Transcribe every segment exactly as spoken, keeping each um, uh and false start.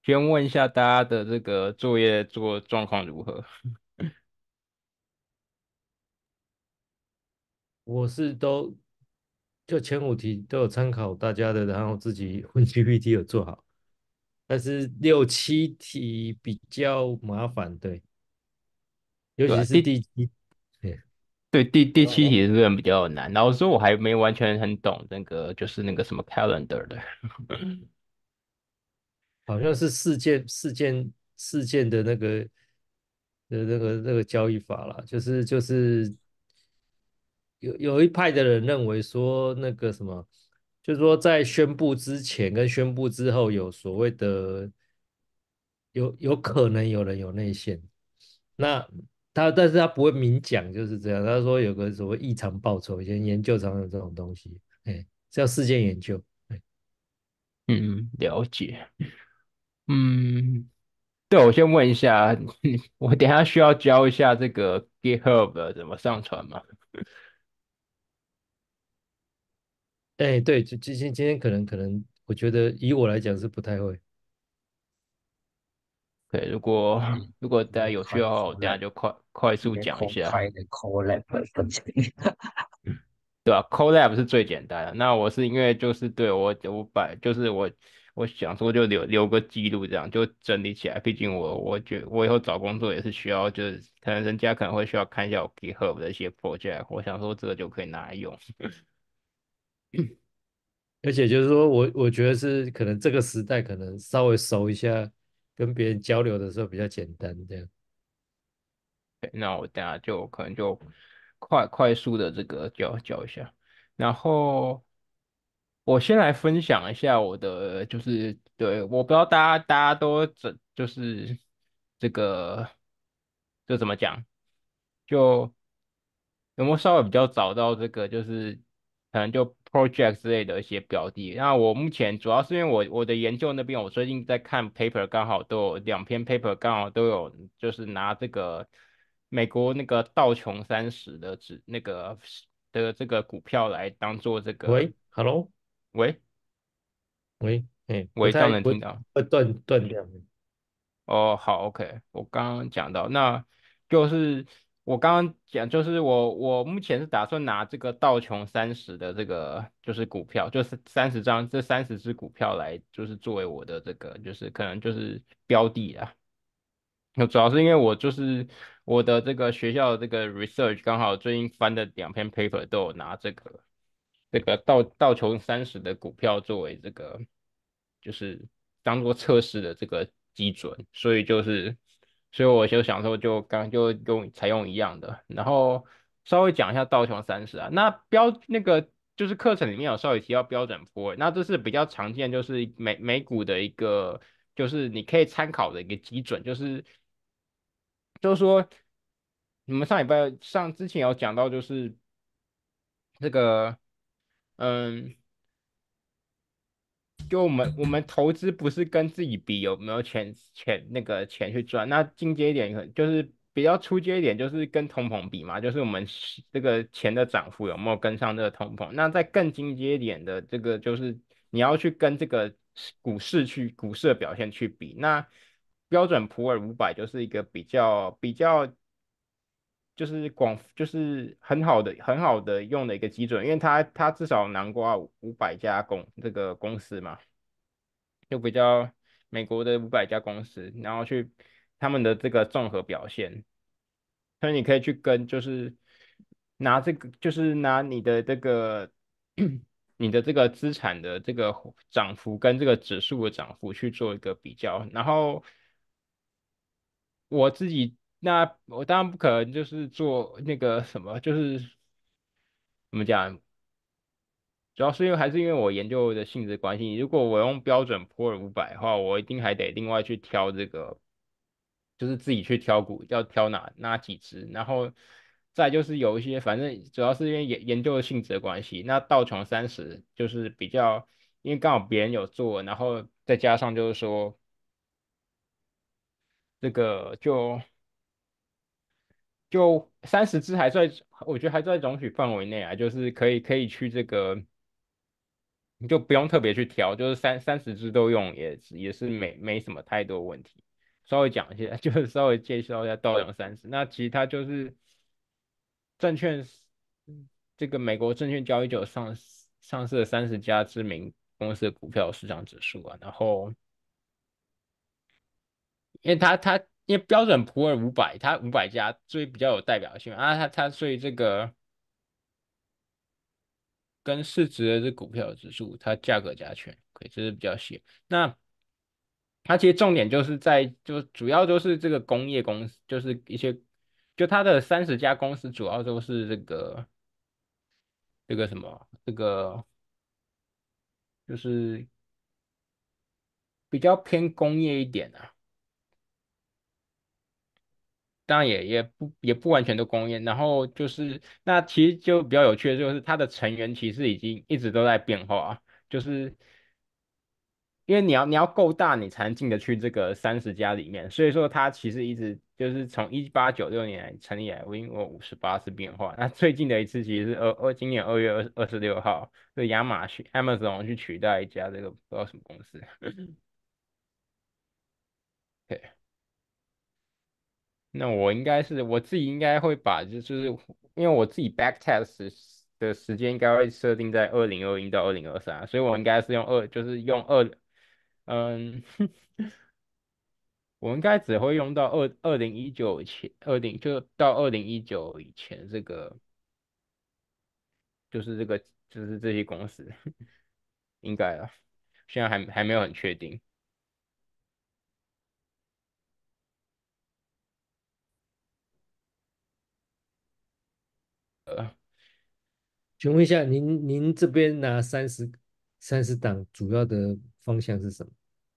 先问一下大家的这个作业做状况如何？ 我是都就前五题都有参考大家的，然后自己混 G P T 有做好，但是六七题比较麻烦，对，尤对啊， 其是第第七，对， 对第第七题是不是比较难？然后说我还没完全很懂那个就是那个什么 calendar 的。 好像是事件事件事件的那个的那个那个交易法啦，就是就是有有一派的人认为说那个什么，就是说在宣布之前跟宣布之后有所谓的有有可能有人有内线，那他但是他不会明讲就是这样，他说有个所谓异常报酬，以前研究常有这种东西，哎，叫事件研究，哎， 嗯，了解。嗯，对，我先问一下，我等一下需要教一下这个 GitHub 的怎么上传吗？ 哎对，就今天今天可能可能我觉得以我来讲是不太会。 对，如果如果大家直接开有需要的话，我等一下 collab， 就快快速直接讲一下。 空开的 collab 分析。 对啊，collab 是最简单的。那我是因为就是对我我把就是我我想说就留留个记录，这样就整理起来。毕竟我我觉我以后找工作也是需要，就是可能人家可能会需要看一下我 GitHub 的一些 project，我想说这个就可以拿来用。 而且就是说我我觉得是可能这个时代可能稍微熟一下，跟别人交流的时候比较简单这样。 对，那我等下就可能就快快速的这个教教一下，然后我先来分享一下我的，就是对，我不知道大家大家都怎就是这个这怎么讲，就有没有稍微比较找到这个就是可能就 project 之类的一些标的。那我目前主要是因为我我的研究那边，我最近在看 paper，刚好都有两篇 paper，刚好都有就是拿这个美国那个道琼三十的指那个的这个股票来当做这个。 喂，Hello， 喂喂，哎，不喂，这样太不能听到？ 会断断掉。 哦，好，OK，我刚刚讲到，那就是我刚刚讲，就是我我目前是打算拿这个道琼三十的这个就是股票，就是三十张这三十只股票来，就是作为我的这个就是可能就是标的啦。那主要是因为我就是我的这个学校的这个 research 刚好最近翻的两篇 paper 都有拿这个这个道道琼三十的股票作为这个就是当做测试的这个基准，所以就是所以我就想说就刚就用采用一样的，然后稍微讲一下道琼三十啊，那标那个就是课程里面有稍微提到标准普尔，那这是比较常见，就是美美股的一个就是你可以参考的一个基准，就是就是说你们上礼拜上之前有讲到就是这个。嗯，就我们我们投资不是跟自己比有没有钱钱那个钱去赚，那进阶一点可能就是比较出阶一点，就是跟通膨比嘛，就是我们是这个钱的涨幅有没有跟上这个通膨。那再更进阶一点的这个就是你要去跟这个股市去股市的表现去比。那标准普尔五百就是一个比较比较就是广就是很好的很好的用的一个基准，因为它它至少囊括五百家公这个公司嘛。就比较美国的五百家公司，然后去他们的这个综合表现，所以你可以去跟就是拿这个就是拿你的这个你的这个资产的这个涨幅跟这个指数的涨幅去做一个比较，然后我自己那我当然不可能就是做那个什么，就是怎么讲，主要是因为还是因为我研究的性质关系，如果我用标准普尔五百的话，我一定还得另外去挑这个，就是自己去挑股，要挑哪哪几只，然后再就是有一些，反正主要是因为研研究的性质的关系，那道琼三十就是比较，因为刚好别人有做，然后再加上就是说这个就就三十只还在，我觉得还在容许范围内啊，就是可以可以去这个。 你就不用特别去挑，就是三三十只都用也是也是没没什么太多问题。稍微讲一下，就是稍微介绍一下道琼三十。那其实它就是证券这个美国证券交易所上上市的三十家知名公司的股票市场指数啊。然后因为它它因为标准普尔五百，它五百家所以比较有代表性啊。它它所以这个跟市值的这股票指数，它价格加权，可以这是比较细。那它其实重点就是在，就主要都是这个工业公司，就是一些，就它的三十家公司主要都是这个这个什么，这个就是比较偏工业一点啊。当然也也不也不完全都工业。然后就是那其实就比较有趣的就是它的成员其实已经一直都在变化，就是因为你要你要够大，你才能进得去这个三十家里面。所以说它其实一直就是从一八九六年成立以来，我已经有五十八次变化。那最近的一次其实是二二今年二月二二十六号，是亚马逊 Amazon 去取代一家这个不知道什么公司。对，那我应该是我自己应该会把就是因为我自己 back test 的时间应该会设定在二零二一到二零二三，所以我应该是用二就是用二嗯。我应该只会用到二二零一九以前，二零就到二零一九以前这个，就是这个就是这些公司应该啊，现在还还没有很确定。呃， 请问一下，您您这边拿三十三十档，主要的方向是什么？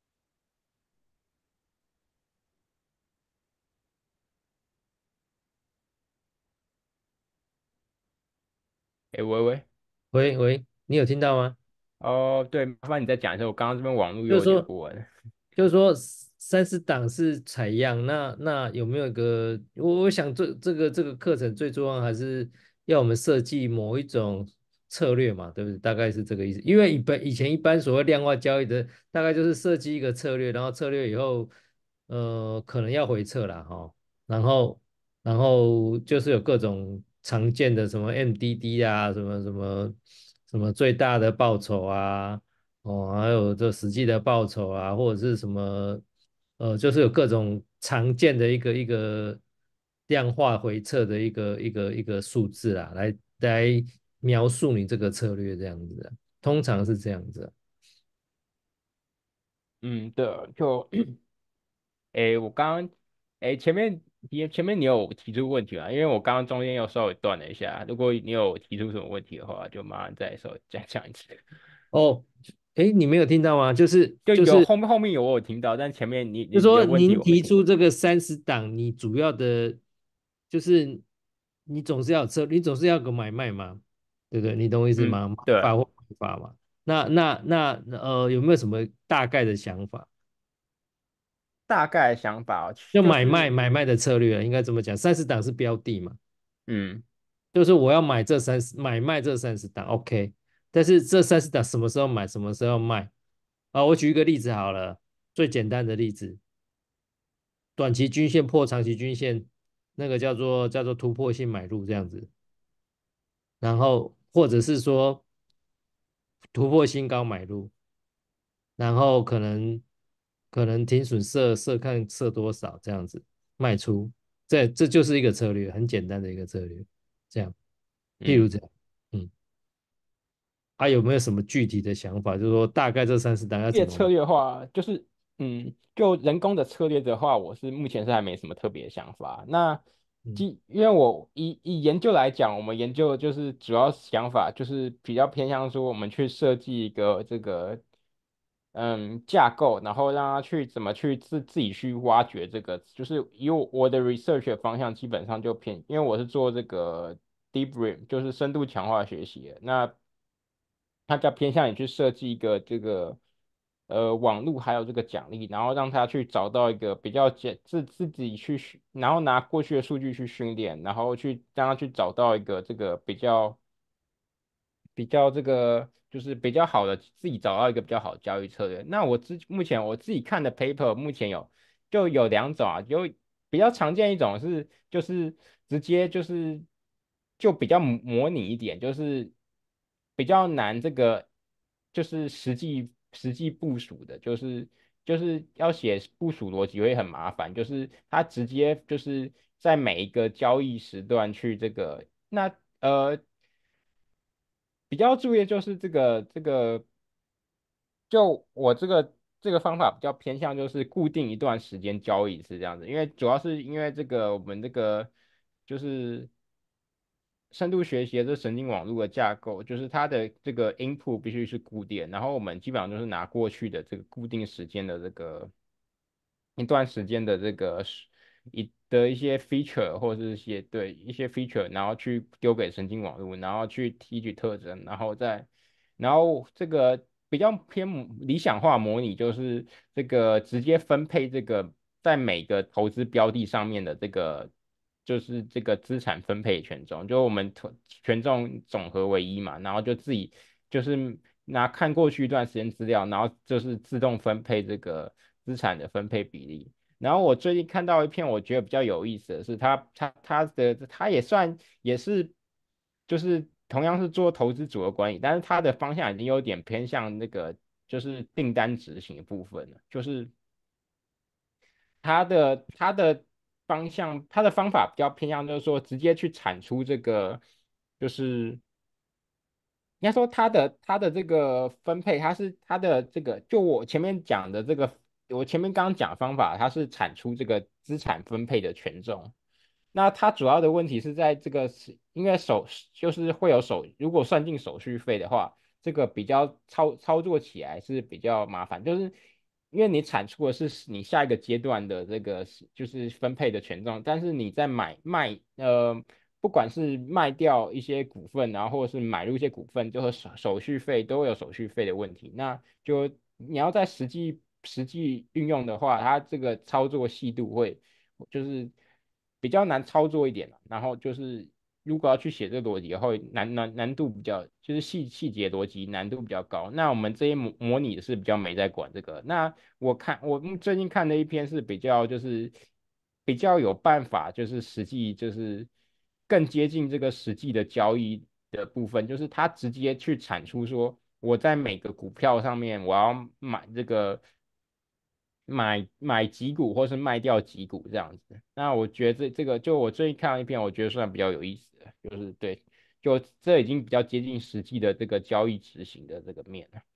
诶，喂喂。 喂喂，你有听到吗？ 哦，对，麻烦你再讲一下，我刚刚这边网络又有点就是说， 不稳。 就是说三十档是采样，那那有没有一个？我我想这这个这个课程最重要还是要我们设计某一种策略嘛，对不对？大概是这个意思。因为一般以前一般所谓量化交易的，大概就是设计一个策略，然后策略以后，呃，可能要回撤啦，哈、然后然后就是有各种常见的什么 M D D 啊，什么什么什么最大的报酬啊。哦，还有这实际的报酬啊，或者是什么，呃，就是有各种常见的一个一个量化回测的一个一个一个数字啊，来来描述你这个策略这样子啊，通常是这样子啊。 嗯，对啊，就诶，我刚刚诶前面你前面你有提出问题吗？因为我刚刚中间又稍微断了一下，如果你有提出什么问题的话，就马上再稍微再讲一次。 哦，诶，你没有听到吗？就是就就是有后面后面有我有听到，但前面你就你你的问题说您我没听。 提出这个三十档，你主要的就是你总是要有策，你总是要有个买卖嘛，对不对？你懂我意思嗯， 吗？买对。 法或卖法嘛。那那那呃，有没有什么大概的想法？ 大概的想法哦就买卖就是买卖的策略啊应该这么讲。三十档是标的嘛， 嗯就是我要买这三十，买卖这三十档，OK。但是这三十档什么时候买，什么时候卖啊？我举一个例子好了，最简单的例子，短期均线破长期均线，那个叫做叫做突破性买入这样子，然后或者是说突破新高买入，然后可能可能停损设设看设多少这样子卖出，这这就是一个策略，很简单的一个策略，这样，譬如嗯。 这样，嗯，还、有没有什么具体的想法？就是说大概这三十档要怎么买？ 这策略的话，就是嗯，就人工的策略的话，我是目前是还没什么特别的想法。那嗯基因为我以以研究来讲，我们研究就是主要想法就是比较偏向说，我们去设计一个这个嗯架构，然后让它去怎么去自自己去挖掘这个，就是以我我的 research 的方向基本上就偏，因为我是做这个 deep RIM，就是深度强化学习的。那它比较偏向你去设计一个这个呃网路还有这个奖励，然后让他去找到一个比较简自自己去训，然后拿过去的数据去训练，然后去让他去找到一个这个比较比较这个就是比较好的自己找到一个比较好的交易策略。那我之目前我自己看的 paper 目前有就有两种啊，有比较常见一种是就是直接就是就比较模模拟一点，就是比较难这个就是实际实际部署的，就是就是要写部署逻辑会很麻烦，就是它直接就是在每一个交易时段去这个那呃比较注意的就是这个这个，就我这个这个方法比较偏向就是固定一段时间交易是这样子，因为主要是因为这个我们这个就是深度学习的这神经网络的架构，就是它的这个 input 必须是固定，然后我们基本上就是拿过去的这个固定时间的这个一段时间的这个是一的一些 feature 或者是一些对一些 feature，然后去丢给神经网络，然后去提取特征，然后再然后这个比较偏模理想化模拟，就是这个直接分配这个在每个投资标的上面的这个就是这个资产分配权重，就我们投权重总和为一嘛，然后就自己就是拿看过去一段时间资料，然后就是自动分配这个资产的分配比例。然后我最近看到一篇我觉得比较有意思的是，他他他的他也算也是就是同样是做投资组合管理，但是他的方向已经有点偏向那个就是订单执行的部分了，就是他的他的方向他的方法比较偏向就是说直接去产出这个就是应该说它的它的这个分配，它是它的这个，就我前面讲的这个，我前面刚刚讲的方法，它是产出这个资产分配的权重。那它主要的问题是在这个是，因为手就是会有手，如果算进手续费的话，这个比较操操作起来是比较麻烦，就是因为你产出的是你下一个阶段的这个是就是分配的权重，但是你在买卖呃。不管是卖掉一些股份，然后或者是买入一些股份，就和手手续费都会有手续费的问题。那就你要在实际实际运用的话，它这个操作细度会就是比较难操作一点了。然后就是如果要去写这个逻辑，会难难难度比较就是细细节逻辑难度比较高。那我们这些模模拟是比较没在管这个。那我看我最近看的一篇是比较就是比较有办法，就是实际就是更接近这个实际的交易的部分，就是他直接去产出说我在每个股票上面我要买这个买买几股或是卖掉几股这样子。那我觉得这这个就我最近看到一篇，我觉得算比较有意思的，就是对，就这已经比较接近实际的这个交易执行的这个面了。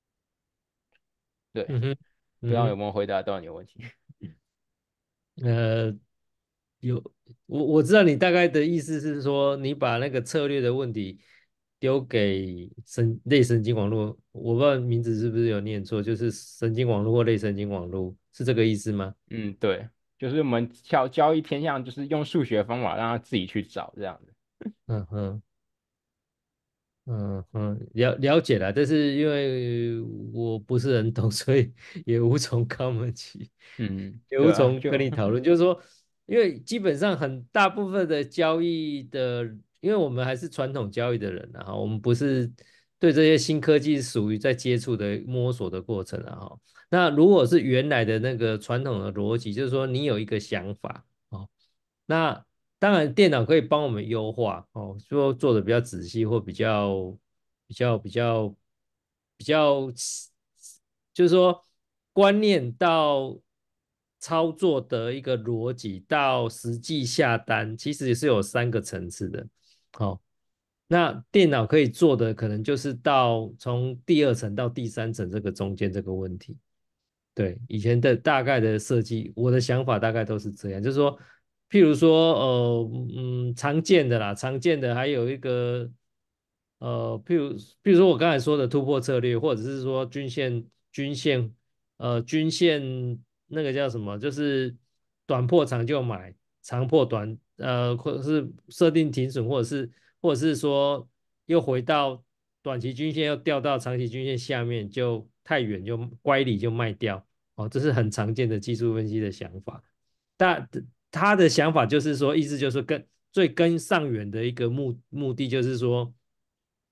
对， 嗯哼， 不知道有嗯没有回答到你的问题？ 哼，呃，有，我我知道你大概的意思是说，你把那个策略的问题丢给神类神经网络，我不知道名字是不是有念错，就是神经网络或类神经网络，是这个意思吗？ 嗯，对，就是我们交交易偏向就是用数学方法让他自己去找这样子。 嗯哼。嗯嗯，了了解了，但是因为我不是很懂，所以也无从 comment 起， 嗯， 也无对啊， 从跟就你讨论。就是说，因为基本上很大部分的交易的，因为我们还是传统交易的人啊，我们不是对这些新科技属于在接触的摸索的过程啊。哈，那如果是原来的那个传统的逻辑，就是说你有一个想法。哦。那当然，电脑可以帮我们优化哦，说做的比较仔细或比较比较比较比较，就是说观念到操作的一个逻辑到实际下单，其实也是有三个层次的。好，哦，那电脑可以做的可能就是到从第二层到第三层这个中间这个问题。对，以前的大概的设计，我的想法大概都是这样，就是说，譬如说，呃，嗯，常见的啦，常见的还有一个，呃，譬如，譬如说我刚才说的突破策略，或者是说均线，均线，呃，均线那个叫什么？就是短破长就买，长破短，呃，或者是设定停损，或者是，或者是说又回到短期均线，又掉到长期均线下面，就太远就乖离就卖掉。哦，这是很常见的技术分析的想法。但他的想法就是说，意思就是跟最根上缘的一个目目的就是说，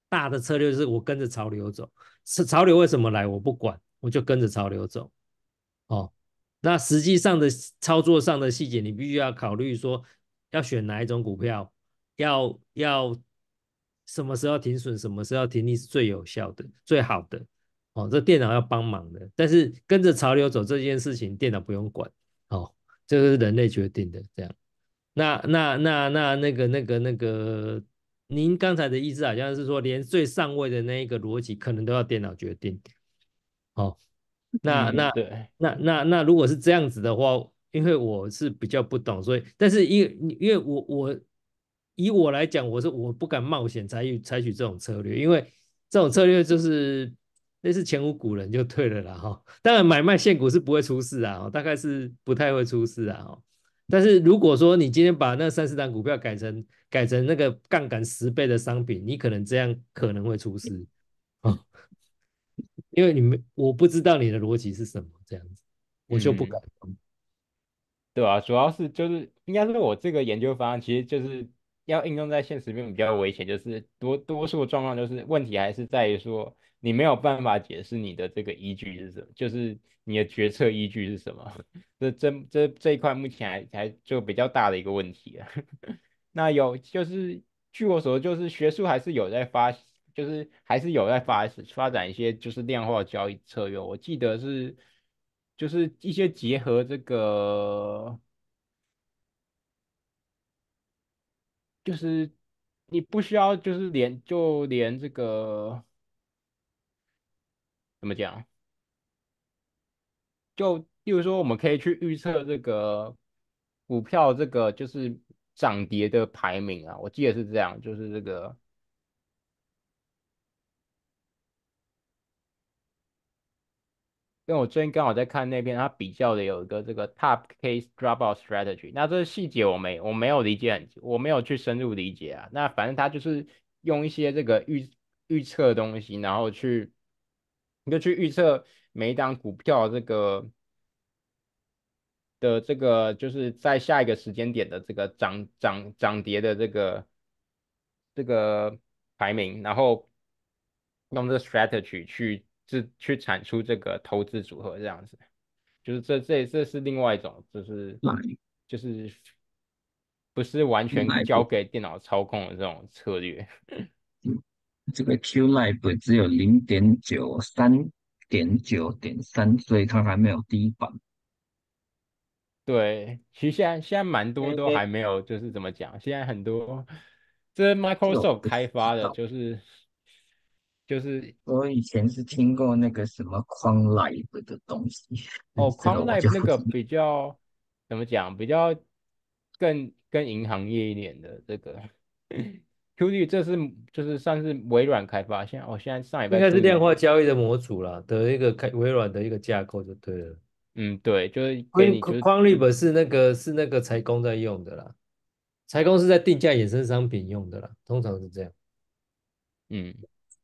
大的策略就是我跟着潮流走，是潮流为什么来我不管，我就跟着潮流走。哦，那实际上的操作上的细节，你必须要考虑说要选哪一种股票，要要什么时候停损，什么时候停利是最有效的、最好的。哦，这电脑要帮忙的，但是跟着潮流走这件事情，电脑不用管。哦，这个是人类决定的，这样。那那那那那个那个那个，您刚才的意思好像是说，连最上位的那一个逻辑，可能都要电脑决定。哦，那嗯， 那对， 那那那如果是这样子的话，因为我是比较不懂，所以但是因为因为我我以我来讲，我是我不敢冒险采取采取这种策略，因为这种策略就是类似前无古人就对了啦哈。当然买卖现股是不会出事啊，大概是不太会出事啊哈。但是如果说你今天把那三十档股票改成改成那个杠杆十倍的商品，你可能这样可能会出事啊。因为你们我不知道你的逻辑是什么，这样子我就不敢。 嗯。对啊，主要是就是应该说，我这个研究方案其实就是要应用在现实面比较危险，就是多多数状况就是问题还是在于说你没有办法解释你的这个依据是什么，就是你的决策依据是什么，这这这这一块目前还还就比较大的一个问题啊。那有就是据我所知，就是学术还是有在发，就是还是有在发发展一些就是量化交易策略，我记得是。就是一些结合这个，就是你不需要，就是连就连这个怎么讲，就例如说，我们可以去预测这个股票这个就是涨跌的排名啊，我记得是这样，就是这个。因为我最近刚好在看那篇，它比较的有一个这个 top case dropout strategy，那这细节我没我没有理解很，我没有去深入理解啊。那反正它就是用一些这个预预测的东西，然后去你就去预测每一档股票这个的这个就是在下一个时间点的这个涨涨涨跌的这个这个排名，然后用这个 strategy 去制去产出这个投资组合这样子。就是这这这是另外一种，就是来就是不是完全来不， 交给电脑操控的这种策略。 这个 Q Lite 只有零点九三点九点三，所以它还没有低版。 对，其实现在现在蛮多都还诶， 没有，就是怎么讲，现在很多这是这个我 Microsoft 不开发的， 知道。 就是就是我以前是听过那个什么 Quant Live 的东西， 哦这个 q u a n 我 l i 就 f e 那不知道。 个比较怎么讲，比较更更银行业一点的这个 Q 率，这是就是算是微软开发，现在我、哦、现在上礼拜应该是量化终于交易的模组啦的一个开微软的一个架构就对了。 嗯对，就是给宽你就是宽 Lib 是那个是那个财工在用的啦，财工是在定价衍生商品用的啦，通常是这样。 嗯。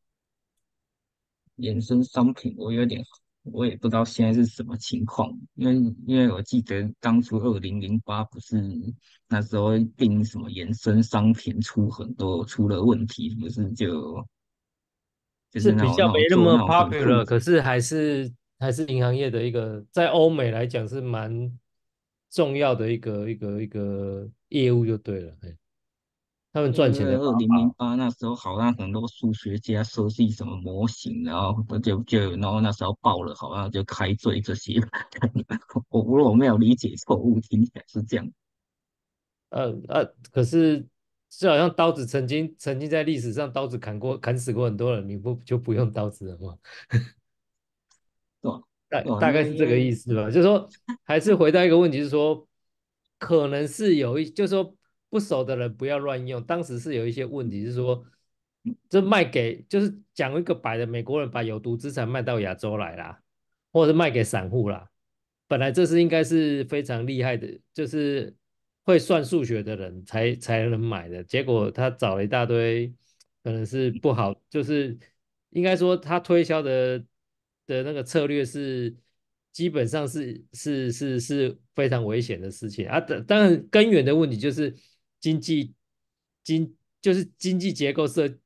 衍生商品，我有点，我也不知道现在是什么情况，因为因为我记得当初二零零八不是那时候定什么衍生商品出很多出了问题，不是就就是那是比较种那种没那么做那种很复 popular，可是还是还是银行业的一个，在欧美来讲是蛮重要的一个一个一个业务就对了。哎，他们赚钱的方因为二零零法。 八那时候好像很多数学家设计什么模型，然后就就然后那时候爆了，好像就开罪这些。我如果没有理解错误，听起来是这样。 呃呃，可是就好像刀子曾经曾经在历史上刀子砍过砍死过很多人，你不就不用刀子了吗？ 对吧？ 大对吧？ 大概是这个因为因为意思吧，就是说，还是回到一个问题，是说，可能是有一，就是说不熟的人不要乱用。当时是有一些问题，是说，这卖给，就是讲一个白的，美国人把有毒资产卖到亚洲来啦，或者是卖给散户啦。本来这是应该是非常厉害的，就是会算数学的人才才能买的，结果他找了一大堆，可能是不好，就是应该说他推销的的那个策略是基本上是是是是非常危险的事情啊。当当然根源的问题就是经济经就是经济结构设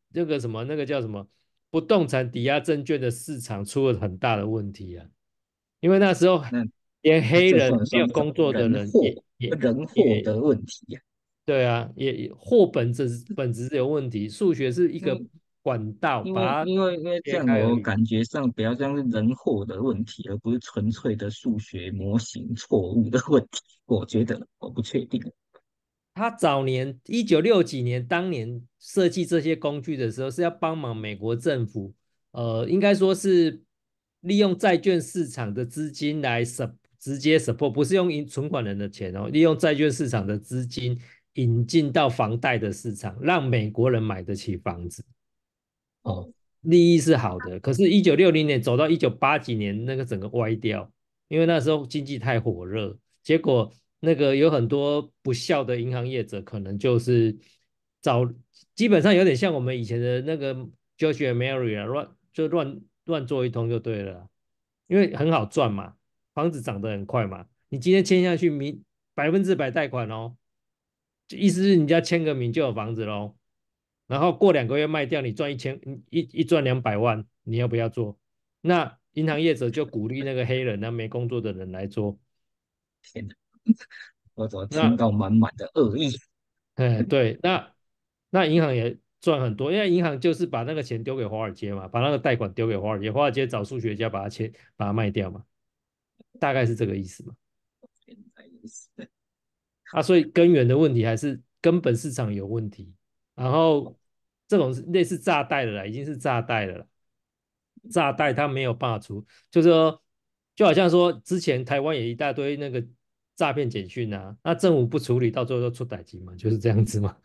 那个什么那个叫什么不动产抵押证券的市场出了很大的问题啊，因为那时候那连那这黑人没有算算什么工作的人祸人也也人祸也的问题呀、 对啊，也也货本质本质是有问题，数学是一个因为管道， 因为把它因为因为这切样，我开而已。 感觉上比较像是人祸的问题，而不是纯粹的数学模型错误的问题。我觉得我不确定。 他早年一九六几年当年设计这些工具的时候，是要帮忙美国政府，呃，应该说是利用债券市场的资金来 s 直接 support，不是用银存款人的钱哦，利用债券市场的资金引进到房贷的市场，让美国人买得起房子。哦， 哦， 利益是好的，可是，一九六零年走到一九八几年，那个整个歪掉，因为那时候经济太火热，结果那个有很多不孝的银行业者，可能就是找，基本上有点像我们以前的那个 George and Mary 啊，乱就乱乱做一通就对了啊，因为很好赚嘛，房子涨得很快嘛，你今天签下去，明百分之百贷款哦，就意思是你家签个名就有房子喽。然后过两个月卖掉，你赚一千一一赚两百万，你要不要做？那银行业者就鼓励那个黑人、那没工作的人来做。 天哪，我怎么听那到满满的恶意？ 哎对，那那银行也赚很多，因为银行就是把那个钱丢给华尔街嘛，把那个贷款丢给华尔街，华尔街找数学家把它切把它卖掉嘛，大概是这个意思嘛。 原来如此。 啊，所以根源的问题还是根本市场有问题，然后这种类似炸贷的啦，已经是炸贷了啦。炸贷它没有办法出，就是说，就好像说之前台湾也一大堆那个诈骗简讯啊，那政府不处理，到最后都出歹机嘛，就是这样子嘛。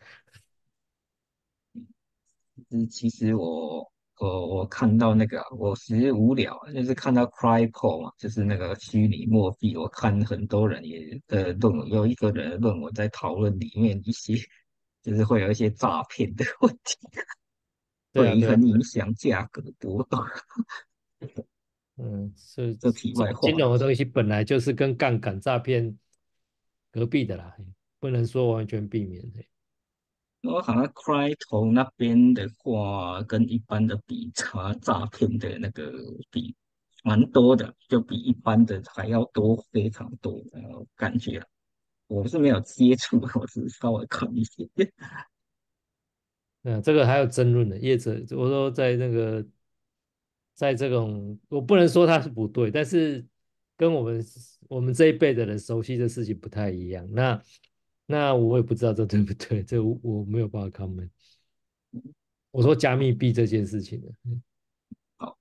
是其实我我我看到那个啊我其实无聊啊，就是看到 Crypto 嘛，就是那个虚拟货币，我看很多人也的论文，有一个人的论文在讨论里面一些，就是会有一些诈骗的问题， 对啊， 会对啊，对啊， 很影响价格波动。 嗯，所以这题这外话了。 金融的东西本来就是跟杠杆诈骗隔壁的啦，不能说完全避免。 我好像 Crypto 那边的话，跟一般的比，查诈骗的那个比蛮多的，就比一般的还要多，非常多。呃，感觉啊我是没有接触，我只是稍微看一些。 嗯，这个还有争论的，业者我说在那个在这种，我不能说他是不对，但是跟我们我们这一辈的人熟悉的事情不太一样。那那我也不知道这对不对，这我我没有办法 comment。我说加密币这件事情的， 好，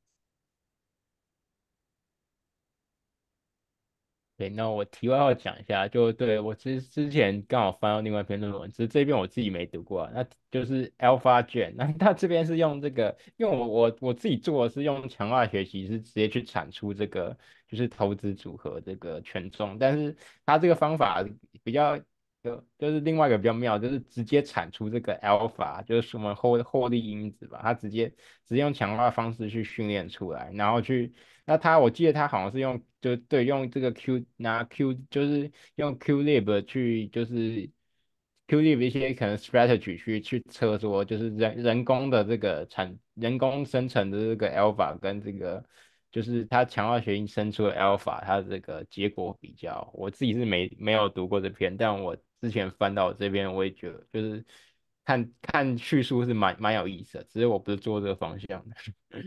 对，那我题外话讲一下，就对我之之前刚好翻到另外一篇论文，只是这边我自己没读过啊，那就是 AlphaGen，那他这边是用这个，因为我我我自己做的是用强化学习，是直接去产出这个就是投资组合这个权重，但是他这个方法比较就就是另外一个比较妙，就是直接产出这个 alpha，就是我们获获利因子吧，它直接直接用强化方式去训练出来，然后去。那他我记得他好像是用就对用这个 Q 拿 Q 就是用 QLib 去就是 QLib 一些可能 strategy 去去测说就是人人工的这个产人工生成的这个 alpha 跟这个就是他强化学习生出的 alpha 它的这个结果比较，我自己是没没有读过这篇，但我之前翻到这边我也觉得就是看看叙述是蛮蛮有意思的，只是我不是做这个方向的。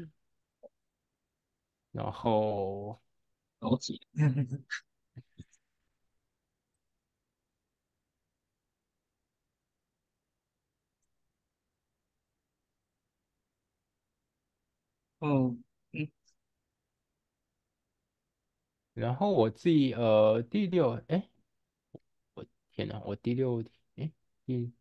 然后了解。哦，嗯， 然后我自己呃第六，哎，我天哪，我第六题，哎，第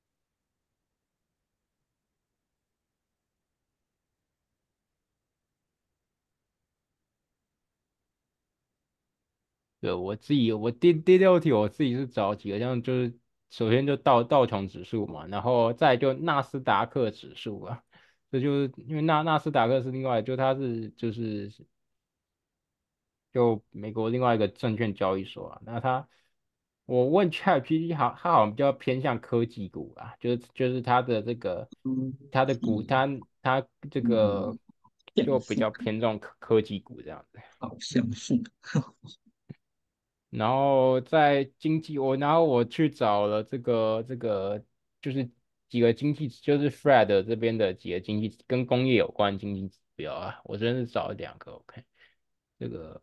对我自己我第第六题我自己是找几个，像就是首先就道道琼指数嘛，然后再来就纳斯达克指数啊，这就是因为纳纳斯达克是另外就它是就是就美国另外一个证券交易所啊，那它我问 ChatGPT 好，它好像比较偏向科技股啊，就是就是它的这个嗯， 它的股， 是， 它它这个嗯，这样是就比较偏重科科技股这样子。 好像是， 然后在经济，我然后我去找了这个这个就是几个经济，就是 Fred 这边的几个经济跟工业有关的经济指标啊，我真是找了两个，OK，这个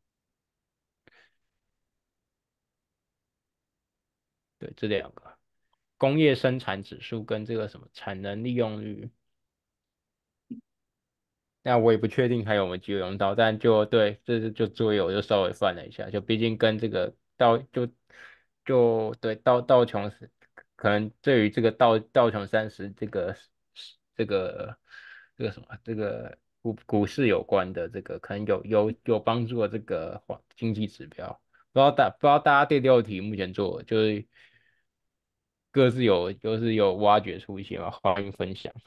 对这两个工业生产指数跟这个什么产能利用率。那我也不确定还有没有机会用到，但就对，这是就作业我就稍微翻了一下，就毕竟跟这个道就就对道道琼斯可能对于这个道道琼三十这个这个这个什么这个股股市有关的这个可能有有有帮助的这个黄经济指标，不知道大不知道大家第六题目前做的就是各自有就是有挖掘出一些嘛，欢迎分享。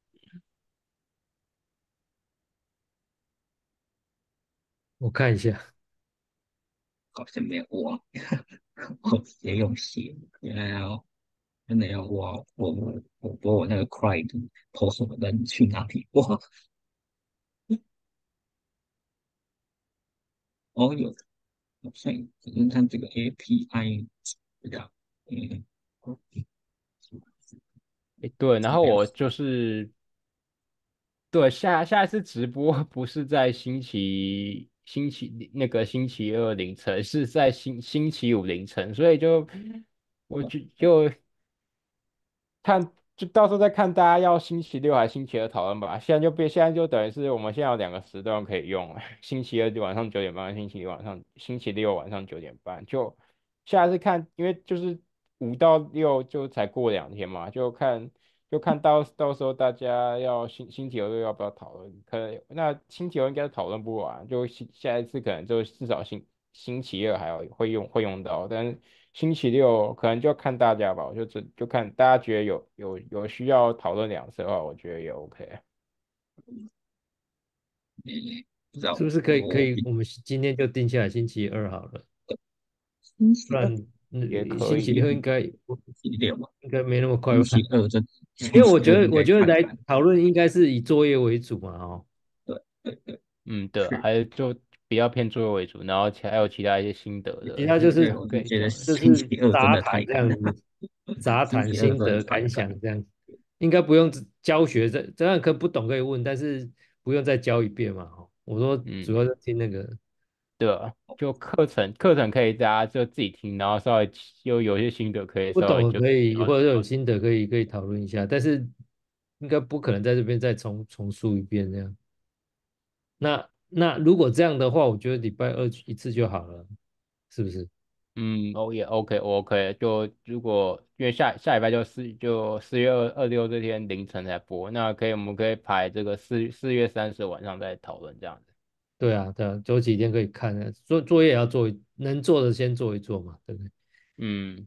我看一下， 好像没有忘，我直接用写，原来要真的要挖，我我我把我那个 Cry 投什么人去哪里挖？哦，有，好像有可能它这个 A P I 这样，嗯， 诶，对，然后没有， 我就是对下下一次直播不是在星期星期那个星期二凌晨，是在星星期五凌晨，所以就我就就看就到时候再看大家要星期六还是星期二讨论吧。现在就变，现在就等于是我们现在有两个时段可以用，星期二晚上九点半，星期六晚上星期六晚上九点半。就下次看，因为就是五到六就才过两天嘛，就看就看到到时候大家要星星期二要不要讨论，可能那星期二应该讨论不完，就下下一次可能就至少星星期二还要会用会用到，但是星期六可能就看大家吧，我就只就看大家觉得有有有需要讨论两次的话，我觉得也 OK。 嗯，不知道是不是可以可我以？我们今天就定下来星期二好了， 星期二、 不然也嗯，星期可以。 六应该星期六嘛， 应该没那么快星期吧？ 二这因星为我觉得，我期二应该觉得来看看， 讨论应该是以作业为主嘛，哦， 对对对， 嗯，对啊， 是。 还是就比较偏作业为主，然后其还有其他一些心得其的，就对， 他就是我是觉得可以讲。 就是星期二真杂的太赶了， 谈这样子，杂星谈期二真的心得感太赶了。 想这样，应该不用教学这这样可不懂可以问，但是不用再教一遍嘛，哦，我说主嗯， 要是听那个对啊，就课程课程可以大家就自己听，然后稍微就有些心得可以不懂的稍微就可以， 了解。 或者有心得可以可以讨论一下，但是应该不可能在这边再重重述一遍这样。那那如果这样的话，我觉得礼拜二一次就好了，是不是？ 嗯，哦也 OK OK，就如果因为下下礼拜就四就四月二二六这天凌晨才播，那可以我们可以排这个四四月三十晚上再讨论这样子。 对啊，对啊，有几天可以看啊，做作业也要做一能做的先做一做嘛，对不对？ 嗯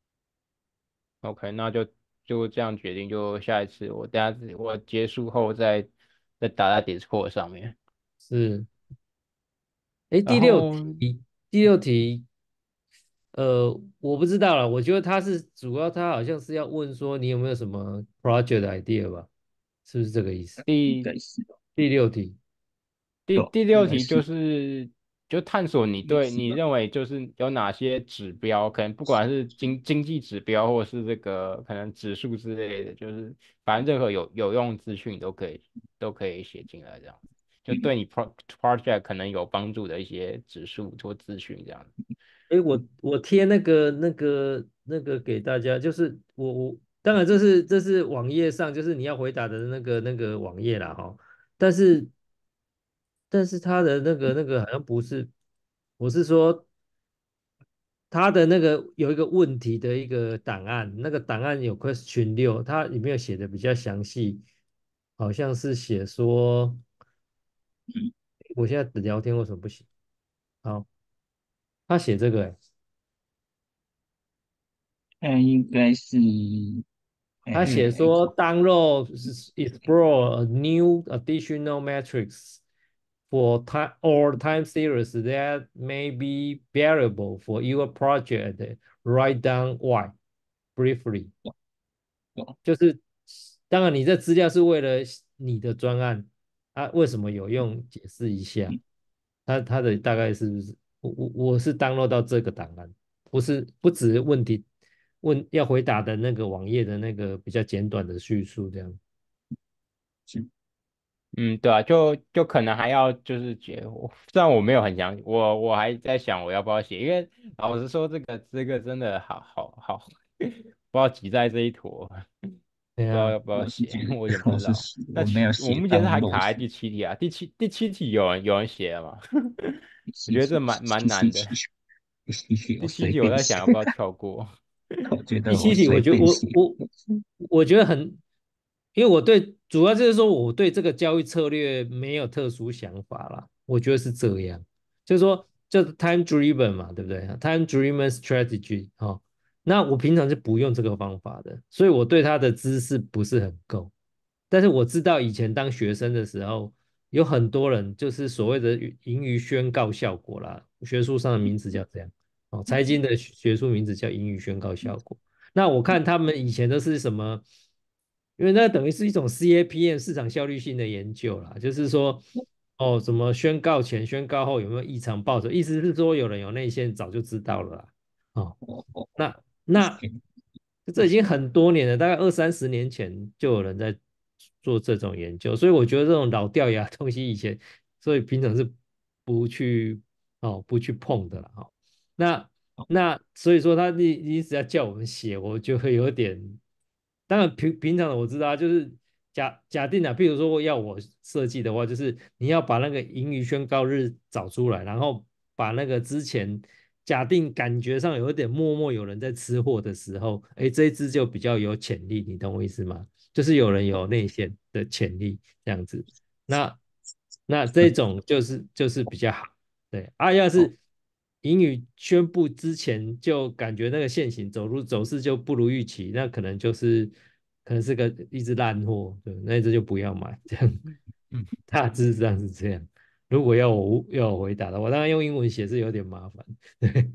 ，OK，那就就这样决定，就下一次我等下自我结束后再再打在 Discord 上面。 是，哎，第六然后题，第六题，呃，我不知道了，我觉得他是主要他好像是要问说你有没有什么 project idea 吧，是不是这个意思？ 应第该是吧， 第六题， 第对吧， 第六题就应该是， 是就探索你对应该是吧。 你认为就是有哪些指标，可能不管是经经济指标或是这个可能指数之类的，就是反正任何有有用资讯都可以都可以写进来，这样子就嗯， 对你 pro project 可能有帮助的一些指数或资讯这样子。 哎，我我贴那个那个那个给大家，就是我我当然这是这是网页上就是你要回答的那个那个网页啦哈，但是但是他的那个那个好像不是，我是说他的那个有一个问题的一个档案，那个档案有 question 六，它里面有写的比较详细，好像是写说，我现在聊天为什么不行？好，他写这个、欸， 那应该是， 他哎， 写说 download explore a new additional metrics for time or time series that may be variable for your project. Write down why briefly. 就是当然你这资料是为了你的专案啊，为什么有用？解释一下。它它的大概是不是？我我我是 download 到这个档案，不是不只是问题问要回答的那个网页的那个比较简短的叙述这样。 嗯，对啊，就就可能还要就是觉，我虽然我没有很想，我我还在想我要不要写，因为老实说这个这个真的好好好，不知道挤在这一坨， 对啊， 不知道要不要写， 我是觉得我有点不知道。 我是写那我没有我写到目前是还卡漏水， 在第七题啊，第七第七题有人有人写了吗？我觉得这第七题蛮蛮第七难的。 题第七题我第七题我在随便写， 想要不要跳过。 我觉得我第七题，我觉得随便写， 我我我觉得很，因为我对主要就是说我对这个教育策略没有特殊想法啦，我觉得是这样，就是说就是 time driven 嘛，对不对？time driven strategy 哦，那我平常是不用这个方法的，所以我对它的知识不是很够。但是我知道以前当学生的时候，有很多人就是所谓的盈余宣告效果啦，学术上的名词叫这样。哦，财经的学术名字叫盈余宣告效果。那我看他们以前都是什么？因为那等于是一种 C A P M 市场效率性的研究啦，就是说，哦，什么宣告前、宣告后有没有异常报酬？意思是说有人有内线早就知道了啦。哦， 我我那那这已经很多年了，大概二三十年前就有人在做这种研究，所以我觉得这种老掉牙的东西以前，所以平常是不去哦不去碰的了哦。那那所以说他一一直要叫我们写，我就会有点，当然平平常的我知道啊，就是假假定啊，譬如说要我设计的话，就是你要把那个盈余宣告日找出来，然后把那个之前假定感觉上有一点默默有人在吃货的时候，哎，这一支就比较有潜力，你懂我意思吗？就是有人有内线的潜力这样子，那那这种就是就是比较好。对啊，要是英语宣布之前就感觉那个现行走路走势就不如预期，那可能就是可能是个一只烂货，对，那一只就不要买，这样嗯， 大致上是这样。如果要我要我回答的话，当然用英文写是有点麻烦。对，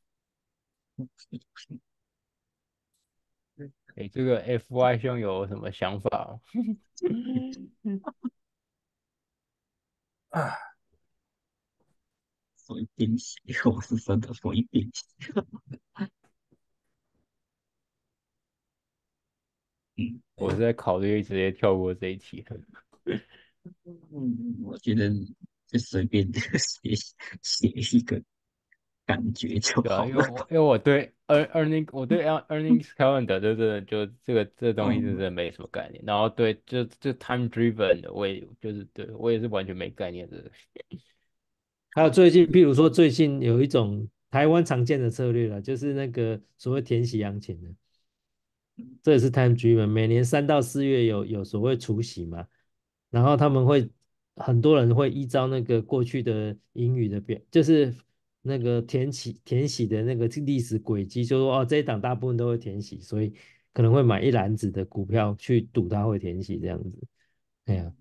哎，这个 F Y 兄有什么想法吗？ 啊， 随便写，我是真的随便写，嗯我是在考虑直接跳过这一题。 嗯，我觉得就随便写写一个感觉就对啊， 好了。 因为我因为我对 earn earning 我对 earn earnings calendar 这真的就这个这东西是真嗯， 的没什么概念。然后对就就 time driven 的，我也就是对我也是完全没概念的。 还有最近，譬如说最近有一种台湾常见的策略了，就是那个所谓填息行情的。这也是 time driven，每年三到四月有有所谓除息嘛，然后他们会很多人会依照那个过去的英语的表，就是那个填息填息的那个历史轨迹，就说哦这一档大部分都会填息，所以可能会买一篮子的股票去赌它会填息这样子。哎呀，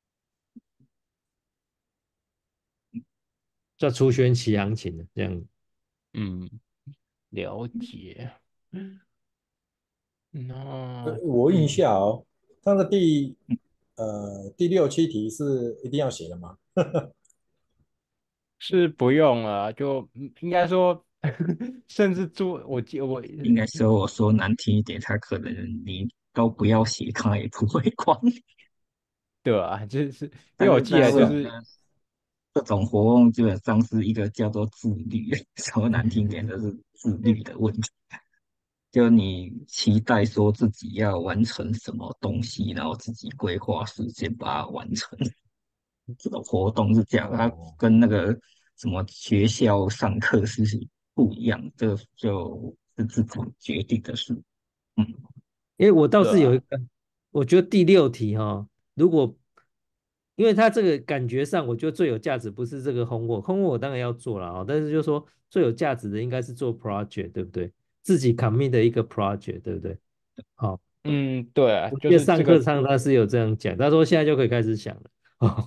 叫除权息行情的这样。 嗯，了解。 呃， 那我问一嗯， 下哦，它的第呃第六七题是一定要写的吗？ 是不用了，就嗯应该说，甚至做我记我应该说我说难听一点，他可能你都不要写，他也不会管你。 对啊，就是因为我但是记不是啊， 得就是但是这种活动基本上是一个叫做自律，说难听点就是自律的问题。就你期待说自己要完成什么东西，然后自己规划时间把它完成。这种活动是这样，它哦跟那个什么学校上课是不一样，这个就是自己决定的事。嗯， 因为我倒对啊， 是有一个，我觉得第六题哈、如果因为它这个感觉上，我觉得最有价值不是这个 homework，homework 当然要做了啊、但是就是说最有价值的应该是做 project，对不对？自己 commit 的一个 project，对不对？好、 嗯，对啊， 我记得就是这个上课上他是有这样讲，他说现在就可以开始想了。哦，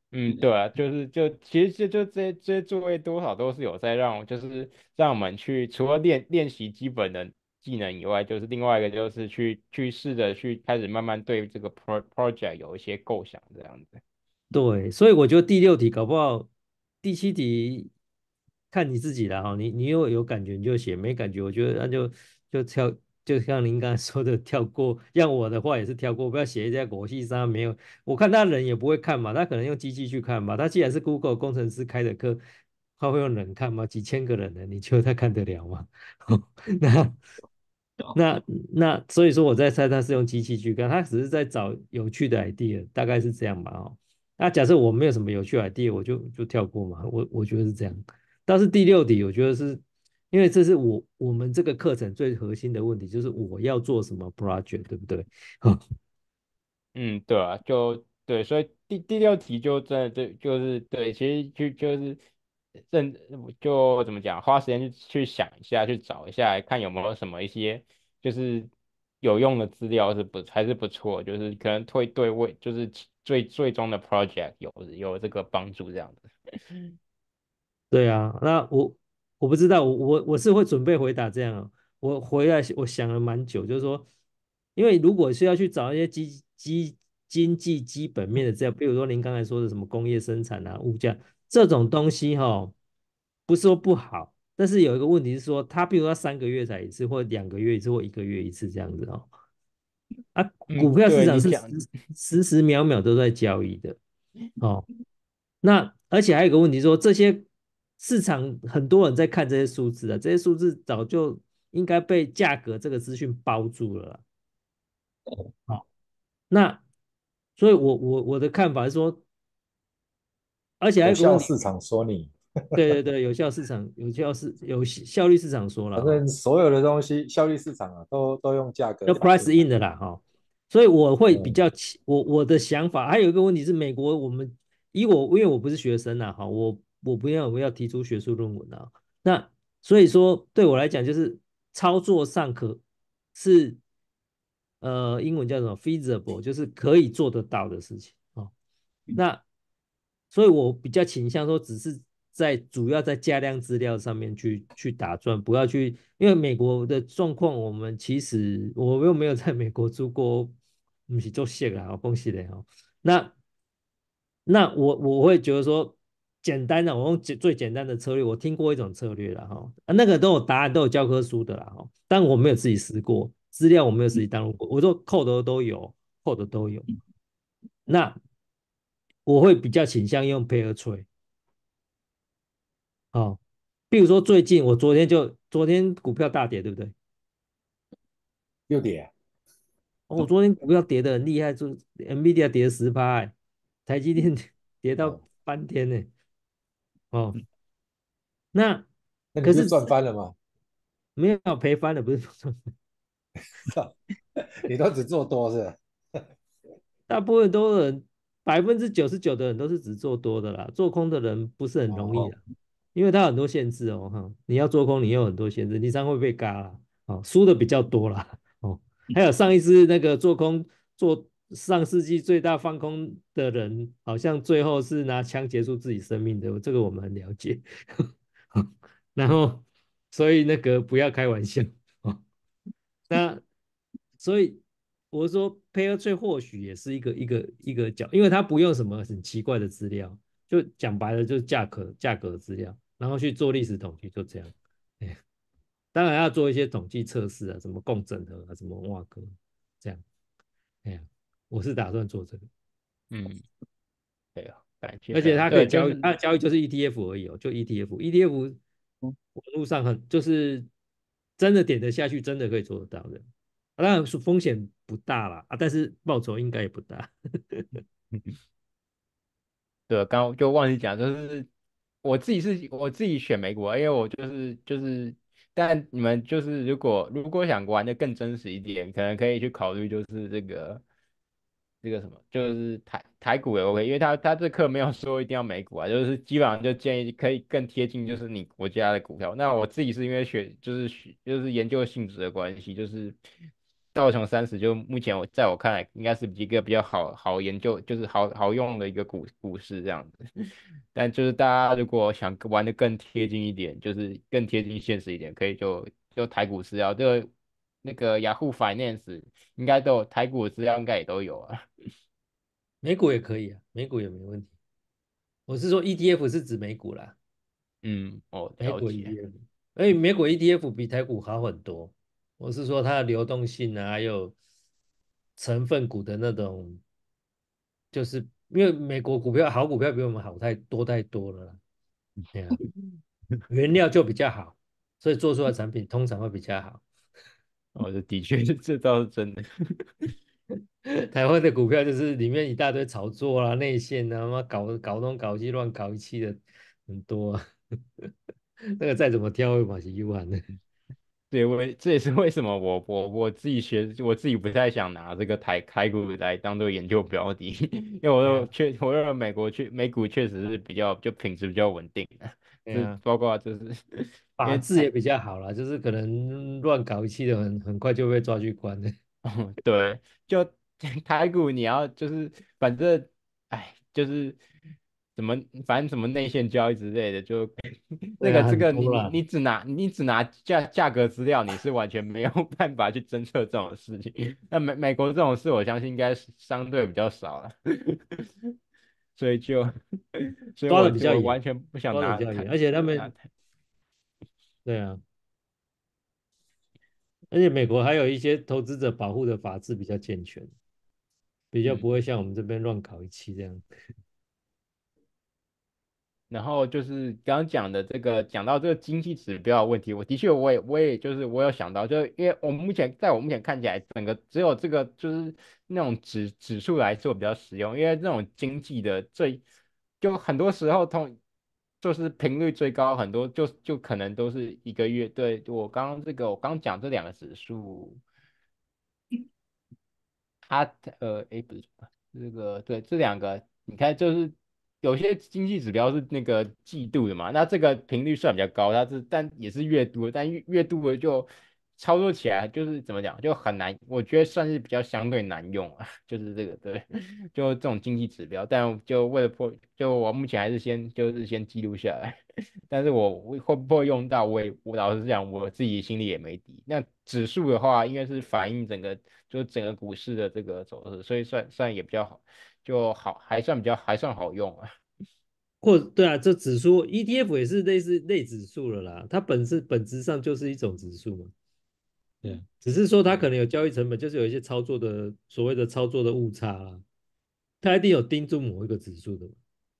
嗯，对啊，就是就其实就就这些这些作业多少都是有在让，就是让我们去除了练练习基本的技能以外，就是另外一个就是去去试着去开始慢慢对这个 pro project 有一些构想这样子。 对，所以我觉得第六题搞不好，第七题看你自己了哈。你你有有感觉你就写，没感觉我觉得那就就跳，就像您刚才说的跳过。像我的话也是跳过，不要写一下国际上没有。我看他人也不会看嘛，他可能用机器去看嘛。他既然是 Google 工程师开的课，他会用人看吗？几千个人呢，你觉得他看得了吗？那对啊， 那那所以说我在猜他是用机器去干，他只是在找有趣的 idea，大概是这样吧哦。那假设我没有什么有趣的 idea，我就就跳过嘛，我我觉得是这样。但是第六题，我觉得是因为这是我我们这个课程最核心的问题，就是我要做什么 project，对不对？ 嗯，对啊，就对，所以第第六题就真的就就是对，其实就就是认就怎么讲，花时间去去想一下，去找一下，看有没有什么一些就是有用的资料是不还是不错，就是可能会对为就是其最最终的 project 有有这个帮助这样子。 对啊，那我我不知道，我我我是会准备回答这样哦。我回来我想了蛮久，就是说，因为如果是要去找一些基基经济基本面的资料，比如说您刚才说的什么工业生产啊、物价这种东西哈、哦，不是说不好，但是有一个问题是说，它比如说三个月才一次，或两个月一次，或一个月一次这样子哦。啊，股嗯， 票市对场是时你讲， 时时秒秒都在交易的哦。那而且还有一个问题说，这些市场很多人在看这些数字啊，这些数字早就应该被价格这个资讯包住了啦。好，那所以我我我的看法是说，而且还有有一个问题， 效市场说你， 对对对，有效市场、有效市、有效率市场说了哈， 反正所有的东西效率市场啊，都都用价格要反 price 映嘛。 in 的啦哈。所以我会比嗯， 较起我我的想法，还有一个问题是，美国我们以我因为我不是学生呐哈，我我不要我要提出学术论文啊。那所以说对我来讲，就是操作上可是呃英文叫什么 feasible，就是可以做得到的事情哦。那所以我比较倾向说，只是在主要在加量资料上面去去打转，不要去，因为美国的状况，我们其实我又没有在美国住过，不是做线啊，恭喜的哦。那那我我会觉得说，简单的，我用简最简单的策略，我听过一种策略了哈，啊那个都有答案，都有教科书的啦哈，但我没有自己试过，资料我没有自己登录过，我说 code 都有，code 都有，那我会比较倾向用 pair trade。哦，比如说最近我昨天就昨天股票大跌，对不对？ 六点， 哦，我昨天股票跌得很厉害，就 Nvidia 跌了十趴，欸台积电跌到哦， 翻天呢。哦，那那你不是可是赚翻了吗？ 没有赔翻了，不是你都只做多是吧？ 大部分都人百分之九十九的人都是只做多的啦，做空的人不是很容易哦， 的，因为它有很多限制哦哈。你要做空，你有很多限制，你常会被嘎啦，哦，输的比较多啦，哦。还有上一次那个做空做上世纪最大放空的人，好像最后是拿枪结束自己生命的，这个我们很了解。然后，所以那个不要开玩笑哦。那所以我说 pair trade 或许也是一个一个一个角，因为它不用什么很奇怪的资料，就讲白了就是价格价格资料，然后去做历史统计，就这样。哎，当然要做一些统计测试啊，什么共整合啊，什么挖格这样。哎呀，我是打算做这个， 嗯，对啊，感觉而且它可以对，就交易， 是它的交易就是 E T F 而已哦，就 E T F，E T F 网络上很就是真的点得下去，真的可以做得到的。当然是风险不大啦，啊，但是报酬应该也不大。 对，刚刚就忘记讲，就是我自己是我自己选美股啊，因为我就是就是，但你们就是如果如果想玩的更真实一点，可能可以去考虑就是这个这个什么，就是台台股也 OK，因为他他这课没有说一定要美股啊，就是基本上就建议可以更贴近就是你国家的股票。那我自己是因为学就是学就是研究性质的关系，就是道琼三十就目前我在我看来应该是一个比较好好研究，就是好好用的一个股股市这样子。但就是大家如果想玩的更贴近一点，就是更贴近现实一点，可以就就台股资料，这个那个雅虎 Finance 应该都有，台股的资料应该也都有啊。 美股也可以啊，美股也没问题。我是说 E T F 是指美股啦， 嗯，哦， 美股了解。 E T F，而且美股 E T F 比台股好很多。我是说它的流动性啊，还有成分股的那种，就是因为美国股票好股票比我们好太多太多了啦。对啊，原料就比较好，所以做出来的产品通常会比较好。 哦，这的确这倒是真的。 台湾的股票就是里面一大堆炒作啦、内线啊，妈搞搞东搞西、乱搞一气的很多啊。那个再怎么挑，马是 U 盘的。 对，我这也是为什么我我我自己学，我自己不太想拿这个台台股来当做研究标的，因为我对啊， 都确我认为美国确美股确实是比较就品质比较稳定的，这对啊， 包括就是因为台法治也比较好啦，就是可能乱搞一气的很很快就被抓去关的。 对，就台股你要就是反正哎就是怎么反正什么内线交易之类的，就那对啊，很个这个你多啦。 你你只拿你只拿价价格资料，你是完全没有办法去侦测这种事情。那美美国这种事，我相信应该是相对比较少了，所以就所以抓的我比较严， 我完全不想抓的比较严， 拿台而且他们拿台。 对啊，而且美国还有一些投资者保护的法制比较健全，比较不嗯。 会像我们这边乱搞一气这样。 然后就是刚刚讲的这个，讲到这个经济指标的问题，我的确我也我也就是我有想到，就是因为我们目前在我目前看起来，整个只有这个就是那种指指数来做比较实用，因为这种经济的最就很多时候通就是频率最高，很多就就可能都是一个月。对，我刚刚这个我刚讲这两个指数，它呃，诶，不是这个，对，这两个，你看，就是有些经济指标是那个季度的嘛，那这个频率算比较高，它是但也是月度的，但月月度的就操作起来就是怎么讲，就很难，我觉得算是比较相对难用啊，就是这个对，就这种经济指标，但就为了破，就我目前还是先就是先记录下来。但是我会会不会用到，我也我老实讲，我自己心里也没底。那指数的话，应该是反映整个就是整个股市的这个走势，所以算算也比较好，就好还算比较还算好用啊。 或对啊，这指数 E T F 也是类似类指数了啦，它本质本质上就是一种指数嘛。对啊，只是说它可能有交易成本，就是有一些操作的所谓的操作的误差啦，它一定有盯住某一个指数的嘛。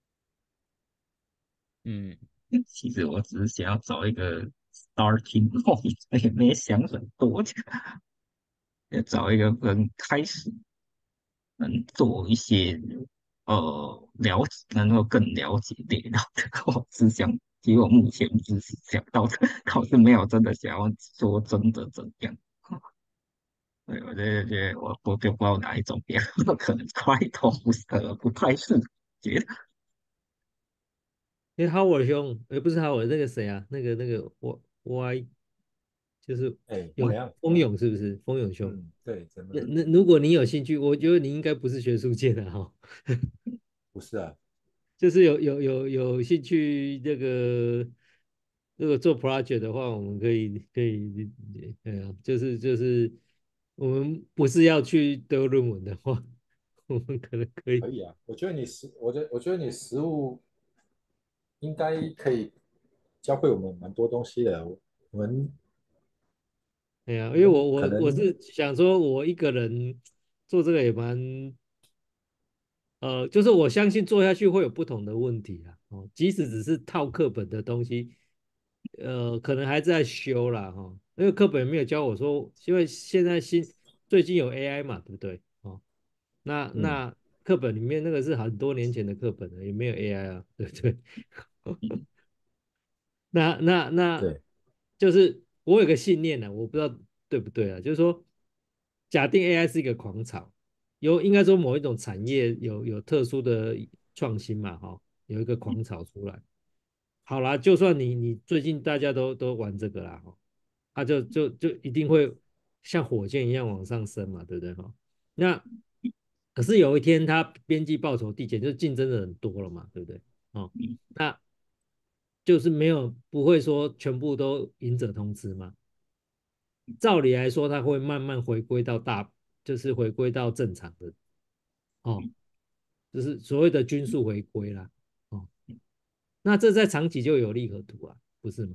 嗯， 其实我只是想要找一个 starting point，也没想很多，就要找一个人开始能做一些呃了解，能够更了解电脑的。我只想，其实我目前只是想到的，倒是没有真的想要说真的怎样。对，我觉得我我就不知道哪一种电脑可能快通不是呃不太适合，觉得因为 Howard 兄，也不是 Howard，那个谁啊，那个那个 Y Y 就是哎，怎永样？ 蜂勇是不是？蜂勇兄， 嗯，对，怎么那了？ 那如果你有兴趣，我觉得你应该不是学术界的哈， 不是啊， 就是有有有有兴趣这个这个做 project 的话，我们可以可以，呃，啊就是就是我们不是要去得论文的话，我们可能可以， 可以啊。我觉得你实，我觉得我觉得你实物应该可以教会我们蛮多东西的。我们哎呀，因我们为我我我可能， 是想说，我一个人做这个也蛮呃，就是我相信做下去会有不同的问题啊，哦，即使只是套课本的东西，呃，可能还在修啦，哈、哦，因为课本没有教我说，因为现在新最近有 A I 嘛，对不对？哦，那嗯， 那课本里面那个是很多年前的课本了，也没有 A I 啊，对不对？那那那， 对， 就是我有个信念呢、我不知道对不对啊，就是说，假定 A I 是一个狂潮，有应该说某一种产业有有特殊的创新嘛，哈、有一个狂潮出来。好啦，就算你你最近大家都都玩这个啦，哈、啊就就就一定会像火箭一样往上升嘛，对不对哈？那可是有一天它边际报酬递减，就竞争的人多了嘛，对不对？哦，那就是没有不会说全部都赢者通吃嘛。照理来说，它会慢慢回归到大，就是回归到正常的哦，就是所谓的均数回归啦。哦，那这在长期就有利可图啊，不是吗？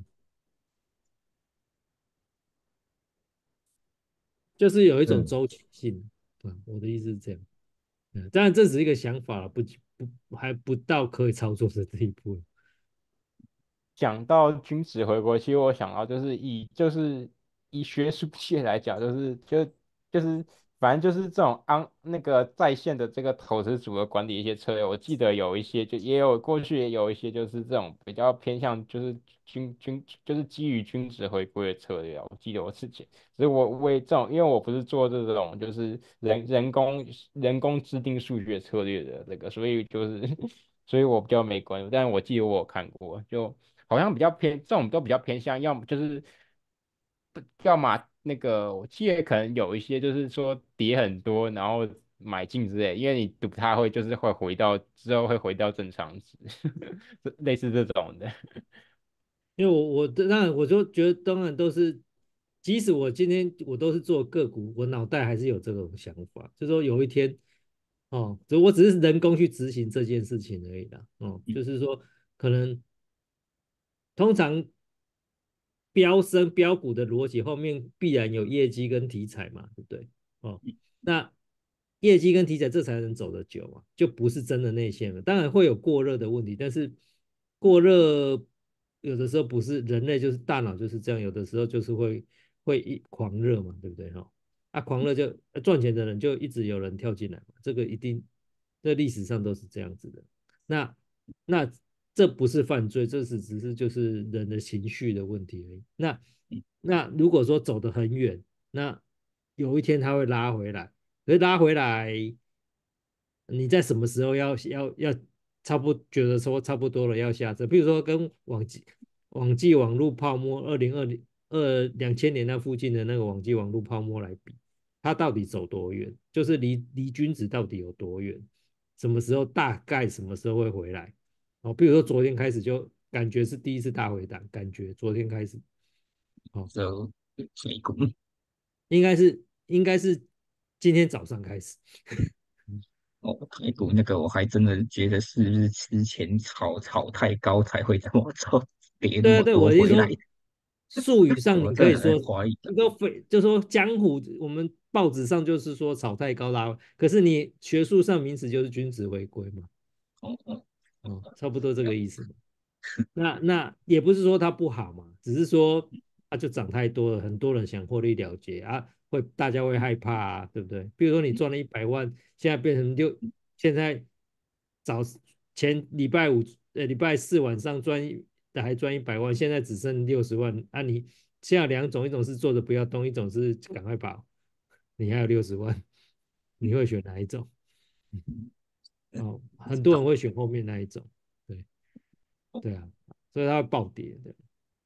就是有一种对， 周期性。啊，我的意思是这样。嗯，当然这只是一个想法，不不还不到可以操作的这一步。 讲到均值回归，其实我想到就是以就是以学术界来讲，就是就就是反正就是这种安那个在线的这个投资组合管理一些策略，我记得有一些就也有过去也有一些就是这种比较偏向就是均均就是基于均值回归的策略啊，我记得我之前，所以我为这种因为我不是做这种就是人人工人工制定数学策略的这个，所以就是所以我比较没关注，但是我记得我有看过就。好像比较偏这种都比较偏向，要么就是要么那个，我记得可能有一些就是说跌很多，然后买进之类，因为你赌它会就是会回到之后会回到正常值，类似这种的。 因为我我当然我就觉得当然都是，即使我今天我都是做个股，我脑袋还是有这种想法，就说有一天哦，只我只是人工去执行这件事情而已啦。哦，就是说可能通常飙升标股的逻辑后面必然有业绩跟题材嘛，对不对？哦，那业绩跟题材这才能走得久嘛，就不是真的内线了。当然会有过热的问题，但是过热有的时候不是人类就是大脑就是这样，有的时候就是会会一狂热嘛，对不对？哈、哦，啊，狂热就赚钱的人就一直有人跳进来嘛，这个一定在历史上都是这样子的。那那这不是犯罪，这是只是就是人的情绪的问题而已。那那如果说走得很远，那有一天他会拉回来，可是拉回来，你在什么时候要要要差不多觉得说差不多了要下车？比如说跟网际网际网络泡沫二零二零二两千年那附近的那个网际网络泡沫来比，它到底走多远？就是离离均值到底有多远？什么时候大概什么时候会回来？哦，比如说昨天开始就感觉是第一次大回档，感觉昨天开始，哦， 就美股。 应该是应该是今天早上开始。 哦，美股那个我还真的觉得是不是之前炒炒太高才会这么做，跌那么对对，我多回来， 是说，术语上我真的在你可以说， 怀疑的。 你都非就说江湖，我们报纸上就是说炒太高拉，可是你学术上名词就是均值回归嘛， 哦哦， 哦，差不多这个意思嘛。那那也不是说它不好嘛，只是说它就涨太多了，很多人想获利了结啊，会大家会害怕啊，对不对？比如说你赚了一百万，现在变成六，现在早前礼拜五呃礼拜四晚上赚一还赚一百万，现在只剩六十万，啊你现在有两种，一种是坐着不要动，一种是赶快跑，你还有六十万，你会选哪一种？哦，很多人会选后面那一种，对对啊，所以它会暴跌的。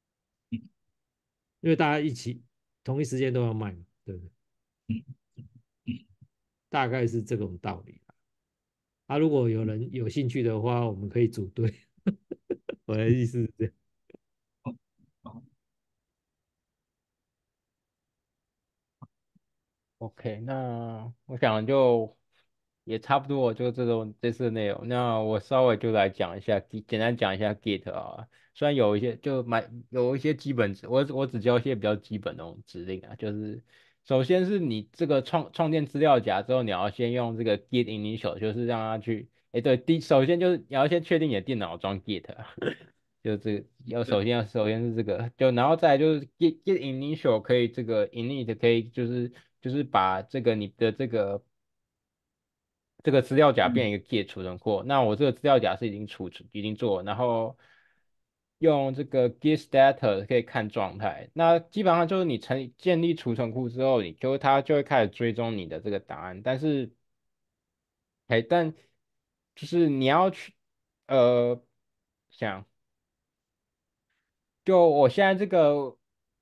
因为大家一起同一时间都要卖嘛，对不对？大概是这种道理啊。啊如果有人有兴趣的话，我们可以组队。我的意思是这样。 OK，那我想就也差不多，就这种这次的内容。那我稍微就来讲一下，简单讲一下 Git 啊。虽然有一些就买有一些基本值，我我只教一些比较基本的那种指令啊，就是首先是你这个创创建资料夹之后，你要先用这个 Git initial，就是让它去，哎对，第首先就是你要先确定你的电脑装 Git 啊。就这个要首先要首先是这个，就然后再来就是 get get initial 可以这个 init 可以就是就是把这个你的这个这个资料夹变一个 Git 储存库。那我这个资料夹是已经储存已经做了，然后用这个 Git status 可以看状态。那基本上就是你成建立储存库之后，你就它就会开始追踪你的这个档案，但是哎但就是你要去呃想。就我现在这个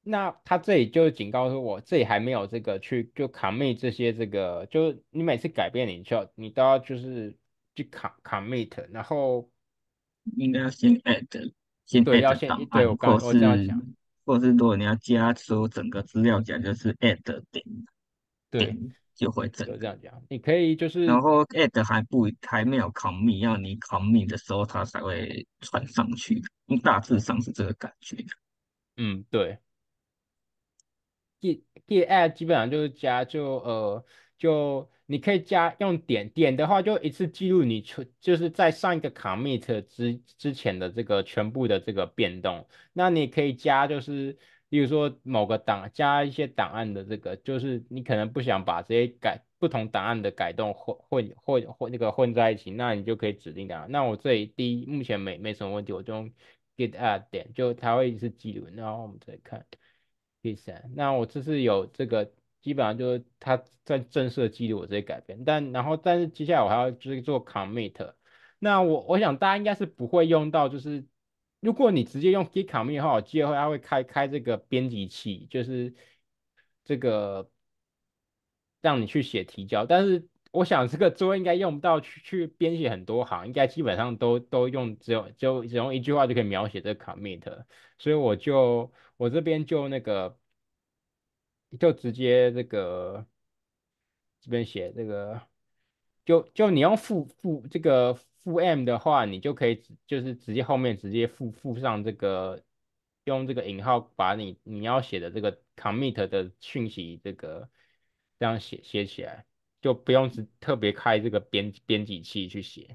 那他这里就警告说我这里还没有这个去就 commit 这些这个，就你每次改变你就要你都要就是去 com commit，然后应该要先 add 先对要 add 先对我档案，或刚我这样是讲， 或是如果你要加说整个资料夹，就是 add 点对， 点就会整个。 就这样讲，你可以就是然后 add 还不还没有 commit，要你 commit 的时候它才会传上去，因为大致上是这个感觉。 嗯对。Git Git add 基本上就是加就呃就你可以加用点点的话，就一次记录你出就是在上一个 commit 之之前的这个全部的这个变动。那你可以加就是例如说某个档加一些档案的这个，就是你可能不想把这些改不同档案的改动混混混混那个混在一起，那你就可以指定档案。那我这里第一目前没没什么问题，我就用 Git add 点，就它会一次记录，然后我们再看。第三，那我这次有这个，基本上就是它在正式的记录我这些改变，但然后但是接下来我还要就是做 commit，那我我想大家应该是不会用到，就是如果你直接用 git commit 的话，我记得会它会开开这个编辑器，就是这个让你去写提交，但是我想这个作业应该用不到去去编写很多行，应该基本上都都用只有就只用一句话就可以描写这个 commit，所以我就我这边就那个就直接这个这边写这个，就就你用负负这个负 m 的话，你就可以直就是直接后面直接附附上这个用这个引号把你你要写的这个 commit 的讯息这个这样写写起来，就不用只特别开这个编编辑器去写。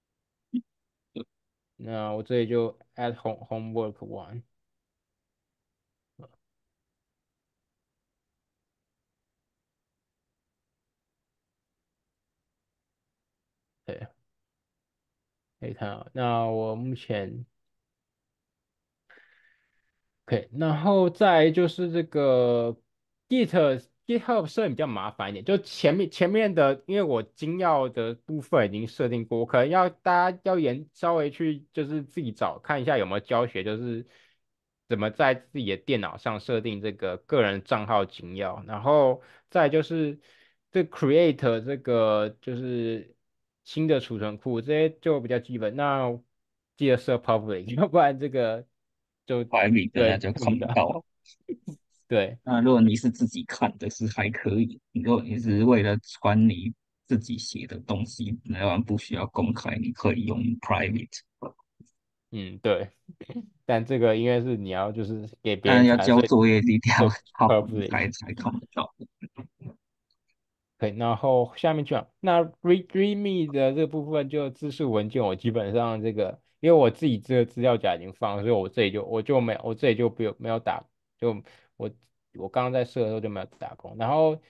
那我这里就 add home homework one，对，可以看到。那我目前。OK，然后再就是这个 Git GitHub 设定比较麻烦一点，就前面前面的，因为我精要的部分已经设定过，可能要大家要研稍微去就是自己找看一下有没有教学，就是怎么在自己的电脑上设定这个个人账号精要，然后再就是这 create 这个就是新的储存库，这些就比较基本，那记得设 public，要不然这个就怀里的那对就看不到。 看不到。 对， 那如果你是自己看的，是还可以；如果你是为了传你自己写的东西，那样不需要公开，你可以用 private。 嗯，对，但这个因为是你要就是给别但要人看，所以交作业一定要就靠公开 public。 才看得到。 对，然后下面讲，那 read readme 的这个部分就字数文件，我基本上这个，因为我自己这个资料夹已经放了，所以我这里就我就没有我这里就不有没有打，就我我刚刚在设的时候就没有打工，然后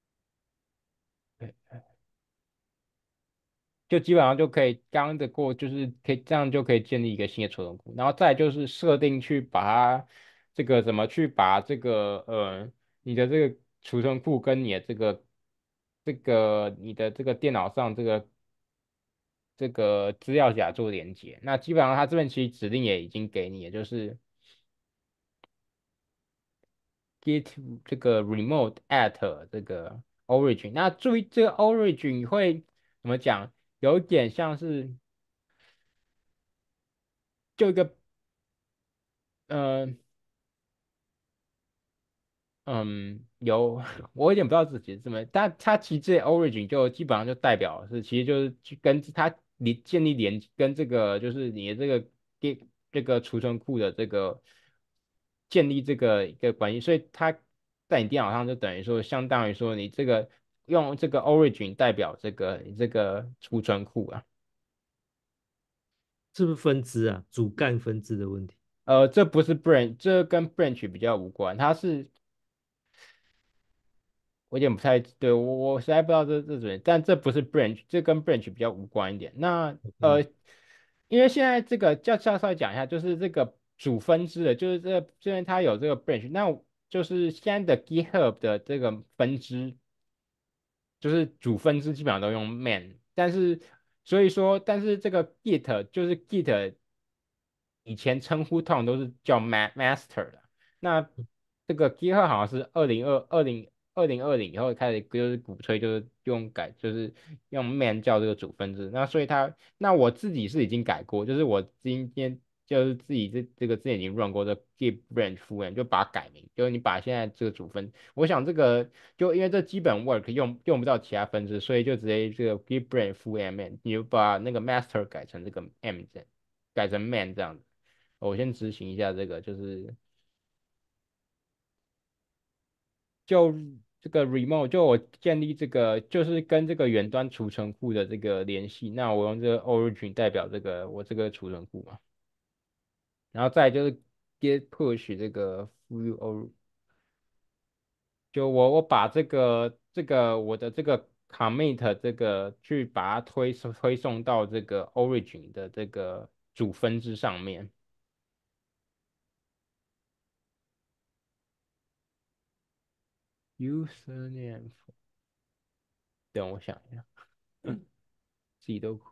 就基本上就可以刚刚的过，就是可以这样就可以建立一个新的储存库，然后再就是设定去把它这个怎么去把这个呃你的这个储存库跟你的这个这个你的这个电脑上这个这个资料夹做连接。那基本上它这边其实指令也已经给你，也就是 git 这个 remote at 这个 origin。那注意这个 origin 会怎么讲？有一点像是就一个呃嗯，有，我有点不知道自己是怎么，但它其实这 origin 就基本上就代表是，其实就是去跟它你建立连跟这个就是你的这个电这个储存库的这个建立这个一个关系，所以它在你电脑上就等于说相当于说你这个用这个 origin 代表这个你这个储存库啊， 是不是分支啊？主干分支的问题。 呃，这不是 branch，这跟 branch 比较无关，它是我有点不太对，我我实在不知道这这种，但这不是 branch，这跟 branch 比较无关一点。那 OK， 呃，因为现在这个叫稍稍微讲一下，就是这个主分支的，就是这个虽然它有这个 branch，那就是现在的 GitHub 的这个分支，就是主分支基本上都用 main，但是所以说，但是这个 Git 就是 Git 以前称呼通常都是叫 ma master 的。那这个 GitHub 好像是二零二二零二零二零以后开始就是鼓吹就是用改就是用 man 叫这个主分支，那所以他那我自己是已经改过，就是我今天就是自己这这个之前已经 run 过的 git branch full m 就把它改名，就是你把现在这个主分，我想这个就因为这基本 work 用用不到其他分支，所以就直接这个 git branch full m，你就把那个 master 改成这个 m 这样改成 man 这样子。我先执行一下这个，就是就这个 remote，就我建立这个，就是跟这个远端储存库的这个联系。那我用这个 origin 代表这个我这个储存库嘛，然后再就是 git push 这个 full or，就我我把这个这个我的这个 commit 这个去把它推推送到这个 origin 的这个主分支上面。username，等我想一下，自己都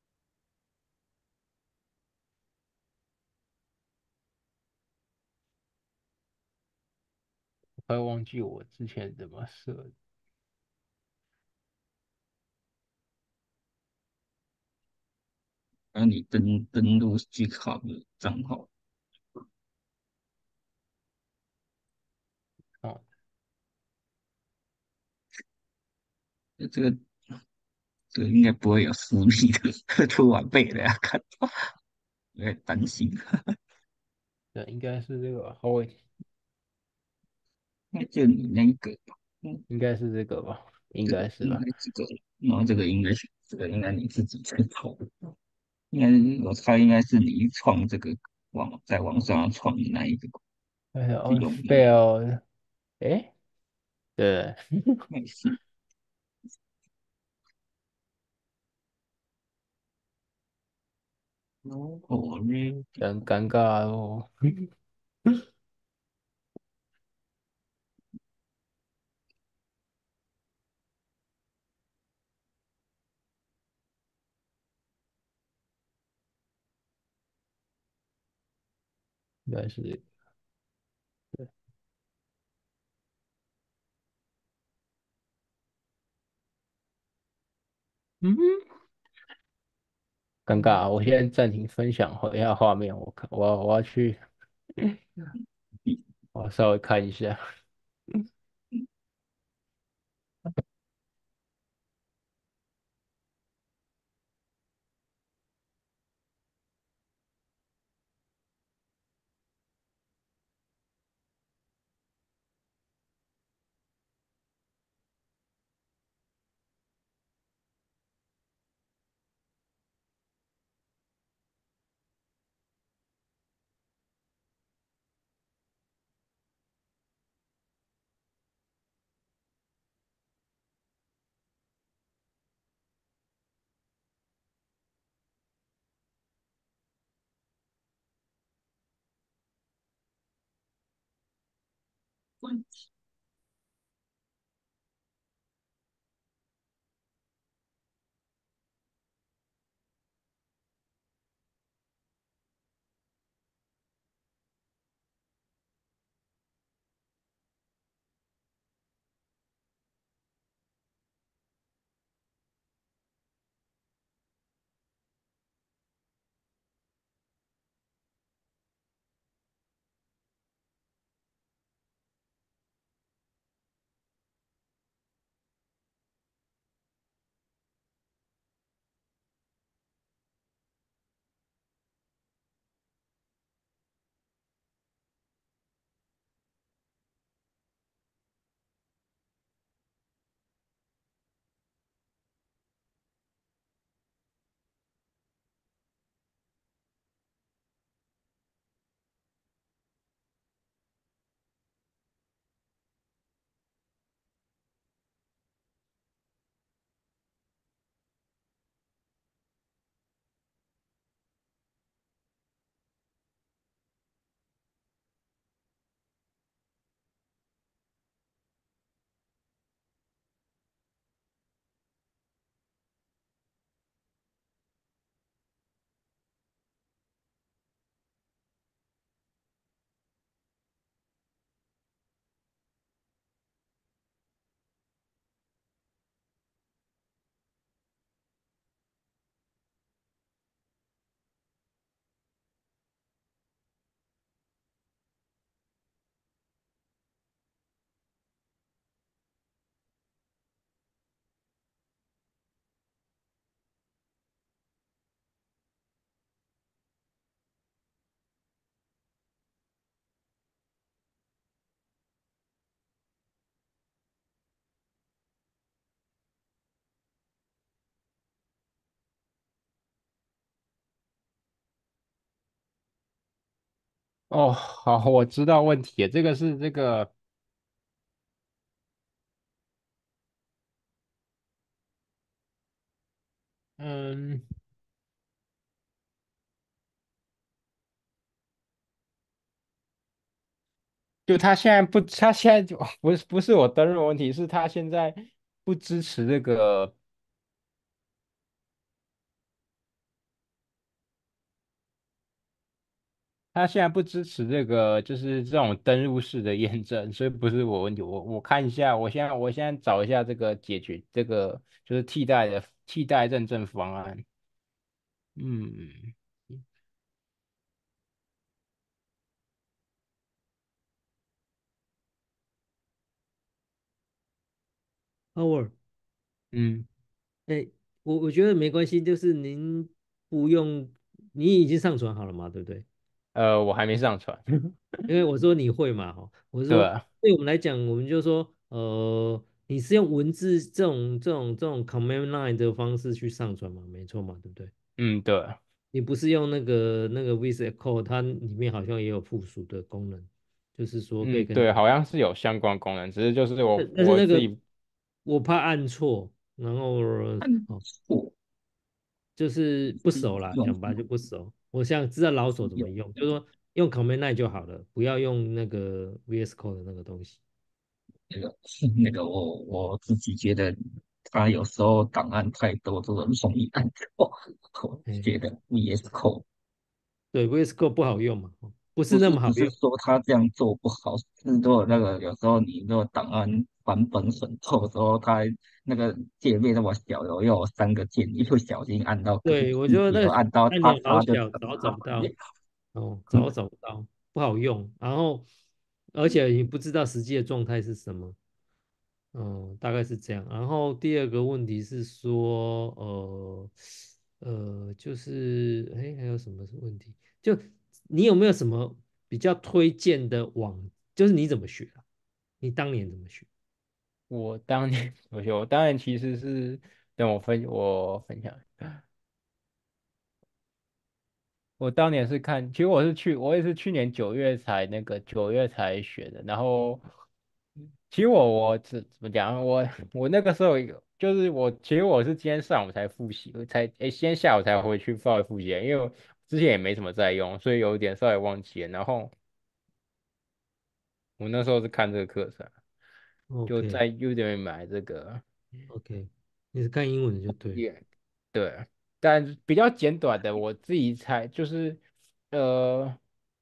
快忘记我之前怎么设的。 然后你登登录 GitHub 的账号， 哦， 这个这个应该不会有私密的，突然被人家看到，有点担心。 对，应该是这个吧，我应该就你那一个吧，嗯， 应该是这个吧，应这个应该是吧。 该这个，然后这个应该是这个应该你自己在创，应该我猜应该是你创这个网在网上创的那一个哎呀是 ，on 用那个 fail，哎，对， 没事。哦，嘞， 很尴尬哦。应该是，嗯，尴尬啊，我现在暂停分享一下画面，我看我要我要去，我要稍微看一下。 哦，好，我知道问题了，这个是这个，嗯，就他现在不，他现在就不是不是我登录问题，是他现在不支持这个，他现在不支持这个，就是这种登录式的验证，所以不是我问题。我我看一下，我现在我现在找一下这个解决这个就是替代的替代认证方案。嗯， Howard， 嗯， 哎，我我觉得没关系，就是您不用，你已经上传好了嘛，对不对？ 呃，我还没上传。 因为我说你会嘛，哈，我是说对啊， 对我们来讲，我们就说，呃，你是用文字这种这种这种 command line 的方式去上传嘛，没错嘛，对不对？ 嗯，对啊， 你不是用那个那个 Visual Code，它里面好像也有附属的功能，就是说可以嗯，对， 跟你， 好像是有相关功能，只是就是我但但是那个我自己， 我怕按错，然后按哦， 错就是不是熟啦， 用讲白就不熟。我想知道老手是用怎么用，就是说用 command line 就好了，不要用那个 V S Code 的那个东西。 那个那个我我自己觉得，它有时候档案太多，这个容易按错。我哎， 觉得 V S Code 对，V S Code 不好用嘛，哦不是不是不是那么好用。 说他这样做不好，是如果那个有时候你那个档案版本很厚的时候，它那个界面那么小，有要有三个键，一不小心按到个对，我觉字节， 得那个有按到按钮好叉叉就小， 整找找个反面。 不到，哦，找找不到，不好用。然后，而且你不知道实际的状态是什么，嗯，大概是这样。然后第二个问题是说，呃呃，就是哎，还有什么问题？就你有没有什么比较推荐的网？就是你怎么学啊？你当年怎么学？ 我当年我我当年其实是等我分我分享，我当年是看，其实我是去我也是去年九月才那个九月才学的，然后其实我我怎怎么讲，我我那个时候有就是我其实我是今天上午才复习，我才诶今天下午才回去稍微复习，因为我之前也没什么在用，所以有一点稍微忘记了，然后我那时候是看这个课程，就 OK 在 Udemy 买这个。 OK，你是看英文的就对了。 也对，但比较简短的，我自己猜就是，呃，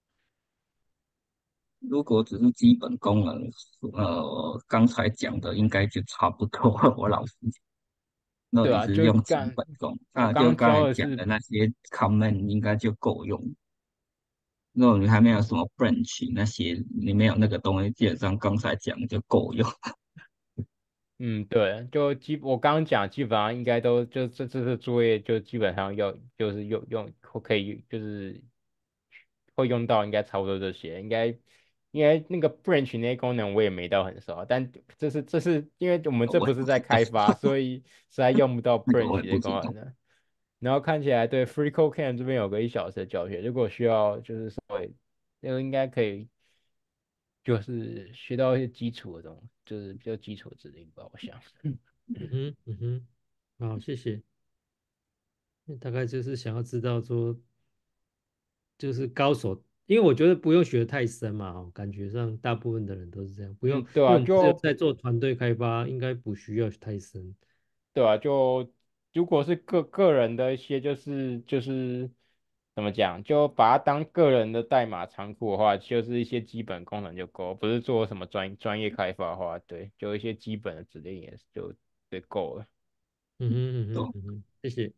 如果只是基本功能，呃，刚才讲的应该就差不多了。我老实讲，如果你对啊，就是用基干本功， 我那就刚刚才讲教的是， 的那些 command 应该就够用。如果你还没有什么 branch 那些，你没有那个东西，基本上刚才讲的就够用。 嗯，对，就基我刚刚讲，基本上应该都就这这次作业就基本上要就是用用可以就是会用到，应该差不多这些，应该因为那个 branch 那些功能我也没到很熟啊，但这是这是因为我们这我也不是在不知道， 开发，所以实在用不到那个我也 branch 的不知道。 功能的。然后看起来对 FreeCodeCamp 这边有个一小时的教学，如果需要就是稍微，那个应该可以就是学到一些基础的东西，就是比较基础的指令吧，我想。 嗯哼嗯哼，好，谢谢。那大概就是想要知道说，就是高手，因为我觉得不用学得太深嘛，哦，感觉上大部分的人都是这样，不用， 嗯，对啊， 因为我们只有就在做团队开发，应该不需要太深。 对啊，就如果是个个人的一些就是就是怎么讲，就把它当个人的代码仓库的话，就是一些基本功能就够，不是做什么专专业开发的话，对，就一些基本的指令也是就就够了。 嗯哼嗯哼都嗯哼，谢谢。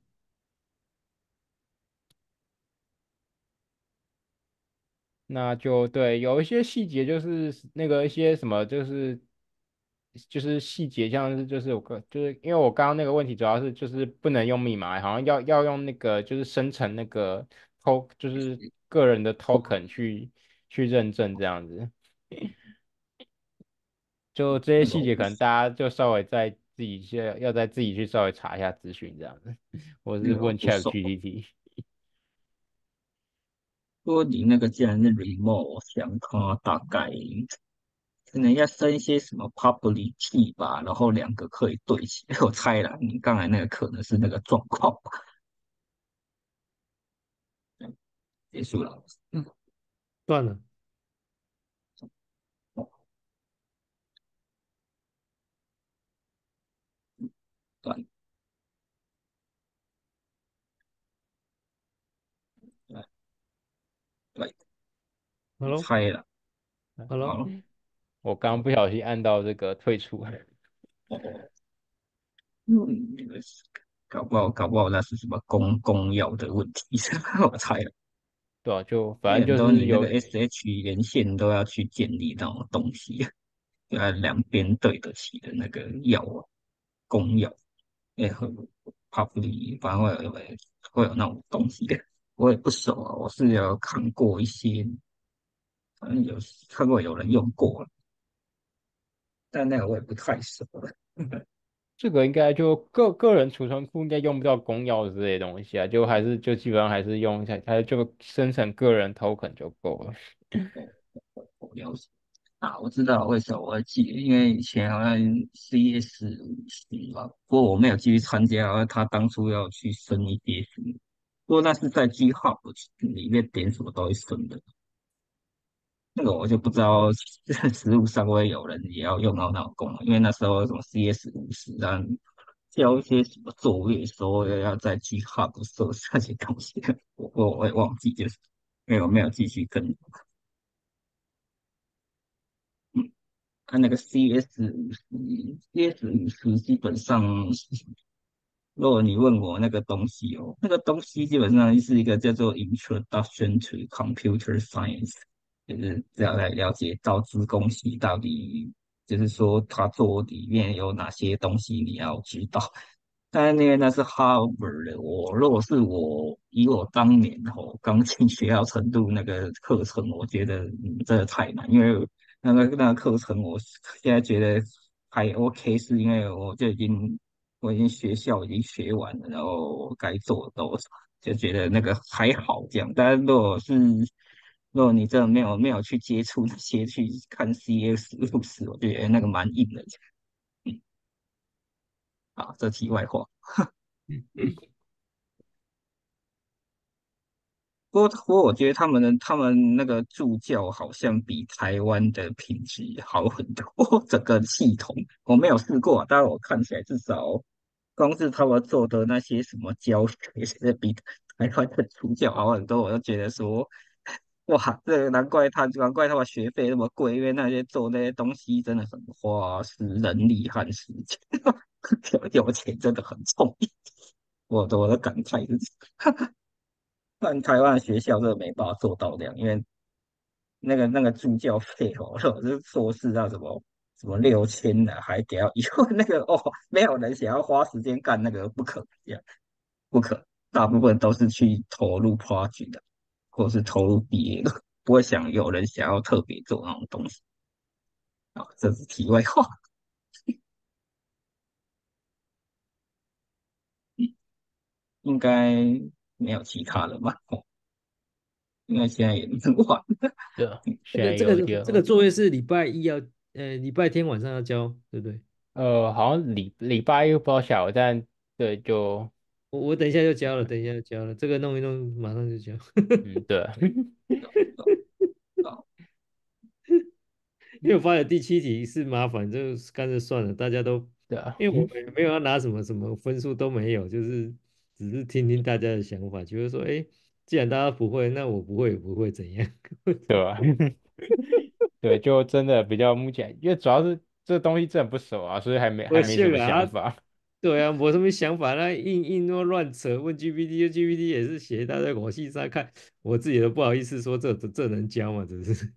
那就对，有一些细节就是那个一些什么，就是就是细节，像是就是我刚就是因为我刚刚那个问题主要是就是不能用密码，好像要要用那个就是生成那个 to 就是个人的 token 去去认证这样子，就这些那个细节可能我不是大家就稍微再自己先要再自己去稍微查一下资讯这样子，或者那是问个我不熟， ChatGPT。 不过你那个既然是 remote，我想它大概可能要升一些什么 public key 吧，然后两个可以对齐。我猜了，你刚才那个可能是那个状况吧。结束了。嗯， 断了。 对对对，我 Hello，Hello， 猜了。好了。 我刚刚不小心按到这个退出。 哦，嗯，那个是搞不好搞不好那是什么公公钥的问题，我猜了。 对啊，就因为很反正就多你那个是有， S H 连线都要去建立那种东西，要两边对得起的那个钥啊，公钥，也很怕不离，反正会有会有那种东西的。我也不熟啊，我是有看过一些，反正有看过有人用过了，但那个我也不太熟了。 这个应该就个个人储存库应该用不到公钥之类的东西啊，就还是就基本上还是用一下，它就生成个人 token 就够了。 我了解。啊，我知道为什么我会记，因为以前好像 C S 五十吧，不过我没有继续参加，好像他当初要去升一些什么，不过那是在 GitHub 里面点什么都会升的，那个我就不知道实物上会有人也要用到那种功能，因为那时候什么 C S 五十啊，交一些什么作业说要在 GitHub 设那些东西，我我我也忘记，就是因为我没有继续跟。嗯，它那个 C S 五十，C S 五十基本上，如果你问我那个东西哦，那个东西基本上是一个叫做 Introduction to Computer Science，就是这样来了解到资工系到底，就是说它做里面有哪些东西你要知道。但是因为那是 Harvard 的，我如果是我以我当年哦刚进学校程度那个课程，我觉得嗯真的太难，因为那个那个课程，我现在觉得还 OK，是因为我就已经我已经学校已经学完了，然后该做的都就觉得那个还好这样。但是如果是如果你真的没有没有去接触那些去看 C S 路史，我觉得那个蛮硬的。嗯，好，这题外话。不过，不过我觉得他们的他们那个助教好像比台湾的品质好很多，整个系统我没有试过啊，但是我看起来至少光是他们做的那些什么教学，是比台湾的助教好很多，我就觉得说，哇，这个难怪他难怪他们学费那么贵，因为那些做那些东西真的很花是人力和时间，有有钱真的很聪明，我的我的感慨是这个。但台湾的学校真的没办法做到这样，因为那个那个助教费哦，我是硕士到什么什么六千的，还给要以后那个哦，没有人想要花时间干那个，不可能这样，不可，大部分都是去投入 project 的，或是投入毕业的，不会想有人想要特别做那种东西啊。这是题外话。应该没有其他了吧？哦，因为现在也很晚。 对啊，现在这个这个有点， 这个作业是礼拜一要，呃，礼拜天晚上要交，对不对？ 呃，好像礼礼拜一不知道下午，但对，就我我等一下就交了，等一下就交了，这个弄一弄，马上就交。 嗯，对啊， 因为我发现第七题是麻烦，就干脆算了，大家都， 对啊， 因为我们也没有要拿什么什么分数都没有，就是只是听听大家的想法，就是说，哎，既然大家不会，那我不会也不会怎样。 对吧？对，就真的比较目前，因为主要是这东西真的不熟啊，所以还没我还没什么信了啊， 想法。 对啊，我什么想法？那硬硬说乱扯，问 G P T，G P T 也是写一大堆我细沙看，我自己都不好意思说这这这能教吗？真是。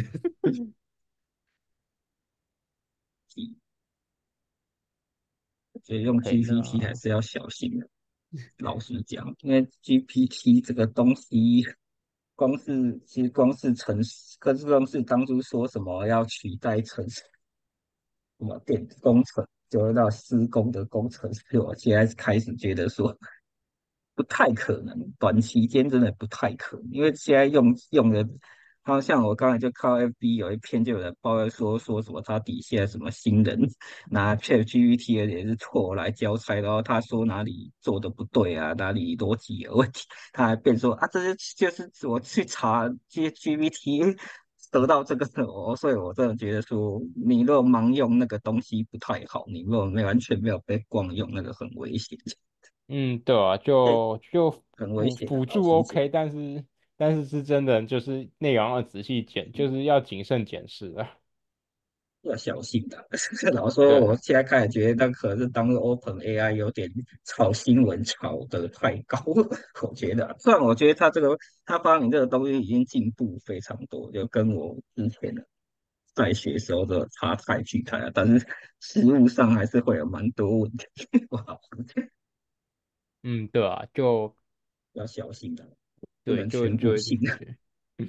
所以用 OK， G P T 还那是要小心的。老实讲，因为 G P T 这个东西，光是其实光是城市，跟光是当初说什么要取代城市什么电子工程，就到施工的工程师，我现在开始觉得说， 不太可能，短期间真的不太可能，因为现在用用的，好像我刚才就看到 F B 有一篇就有人抱怨说说什么他底下什么新人拿 ChatGPT 的也是错来交差，然后他说哪里做的不对啊，哪里逻辑有问题，他还辩说啊，这是就是我去查这些 G P T 得到这个的哦，所以我真的觉得说，你若盲用那个东西不太好，你若没完全没有被光用，那个很危险。 嗯，对啊， 对， 就就很危险的， 辅辅助老实讲， OK，但是但是是真的就是内容要仔细检，就是要谨慎检视啊。 要小心的。老实说， 对， 我现在开始觉得，那可是当 Open A I 有点炒新闻炒得太高了。我觉得，虽然我觉得他这个他发明这个东西已经进步非常多，就跟我之前的在学时候的差太巨太了，但是实物上还是会有蛮多问题。哇， 嗯，对啊，就要小心的，不对， 能就就全部信。 对，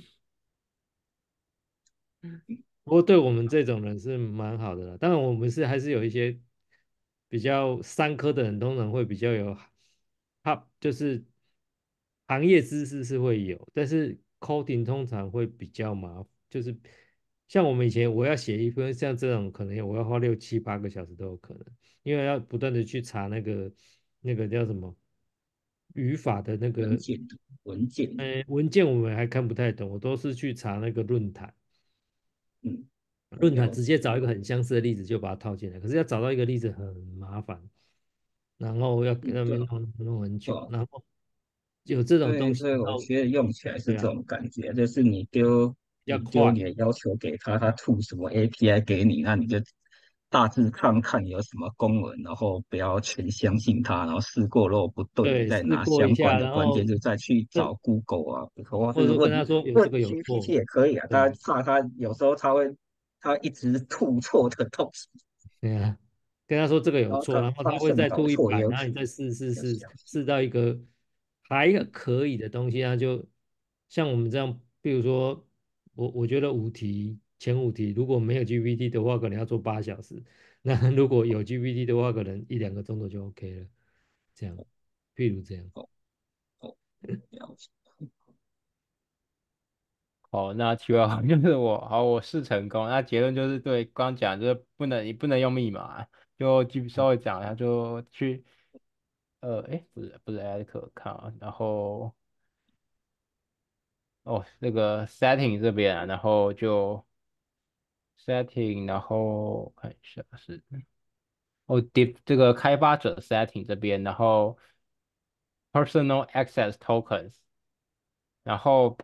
不过对我们这种人是蛮好的啦。当然，我们是还是有一些比较商科的人，通常会比较有，他就是行业知识是会有，但是 coding 通常会比较麻烦，就是像我们以前我要写一篇像这种，可能我要花六七八个小时都有可能，因为要不断的去查那个那个叫什么语法的那个文件的文件的， 呃文件，我们还看不太懂，我都是去查那个论坛。 嗯， 论坛直接了解。 找一个很相似的例子就把它套进来，可是要找到一个例子很麻烦，然后要跟嗯，对啊， 那边弄弄很久， 对啊， 然后有这种对， 东西， 所以我然后觉得用起来是这对啊， 种感觉，就是你丢你丢要快， 你的要求给他，他吐什么 A P I 给你，那你就大致看看有什么功能，然后不要全相信它，然后试过如果不对，你对， 再试拿相关过一下， 的关键然后就再去找这 Google 啊，或或者说跟是问他说有问这个有 G P T 错， 也可以啊， 对但怕他有时候他会他一直吐错的东西， 对啊，跟他说这个有错， 然后他然后他方向会再搞错也吐一版， 有可能， 然后你再试试要试小心。 试到一个还可以的东西，那就像我们这样，比如说我我觉得五题前五题如果没有 G P T 的话，可能要做八小时，那如果有 G P T 的话，可能一两个钟头就 OK 了，这样，譬如这样， 哦哦，了解。 好，那题外话就是我好，我试成功，那结论就是对，刚讲就是不能你不能用密码，就基稍微讲一下，就去呃，诶，不是不是 a d 可看啊，然后哦那个 setting 这边啊，然后就 setting，然后看一下是哦 dev 这个开发者 setting 这边，然后 personal access tokens，然后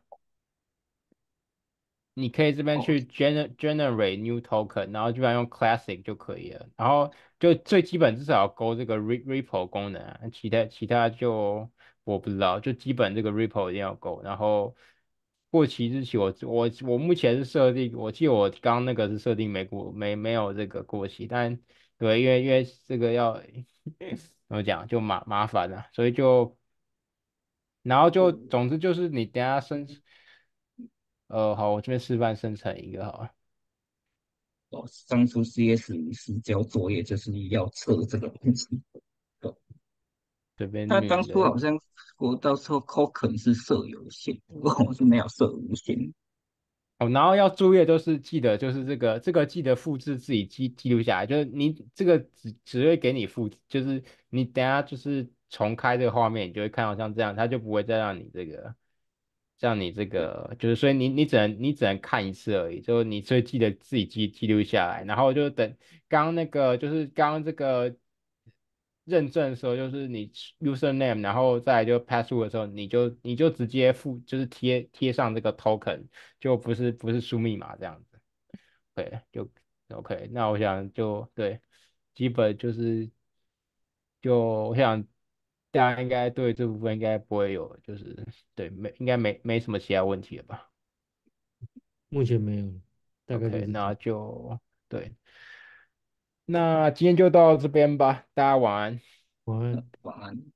你可以这边哦， 去 gener generate new token，然后基本上用 classic 就可以了。然后就最基本至少要勾这个 re repo 功能啊，其他其他就我不知道，就基本这个 repo 一定要勾。然后过期日期我我我目前是设定，我记得我刚刚那个是设定没过没没有这个过期，但对，因为因为这个要怎么讲就麻麻烦了，所以就然后就总之就是你等一下生呃好，我这边示范生成一个好了。 哦，当初 C S 是交作业就是要测这个东西。哦， 这边他当女的初好像我到时候 Token 是设有限，我是没有设无限。 哦，然后要注意的就是记得就是这个这个记得复制自己记记录下来，就是你这个只只会给你复制，就是你等下就是重开这个画面，你就会看到像这样，它就不会再让你这个让你这个就是所以你你只能你只能看一次而已，就是你所以记得自己记记录下来，然后就等刚刚那个就是刚刚这个认证的时候，就是你 username，然后再来就 password 的时候，你就你就直接附就是贴贴上这个 token。就不是不是输密码这样子，对，就 OK。那我想就对，基本就是就我想大家应该对这部分应该不会有，就是对没应该没没什么其他问题了吧目前没有，大概就 ？OK，那是这样， 就对，那今天就到这边吧，大家晚安。 晚安。 晚安。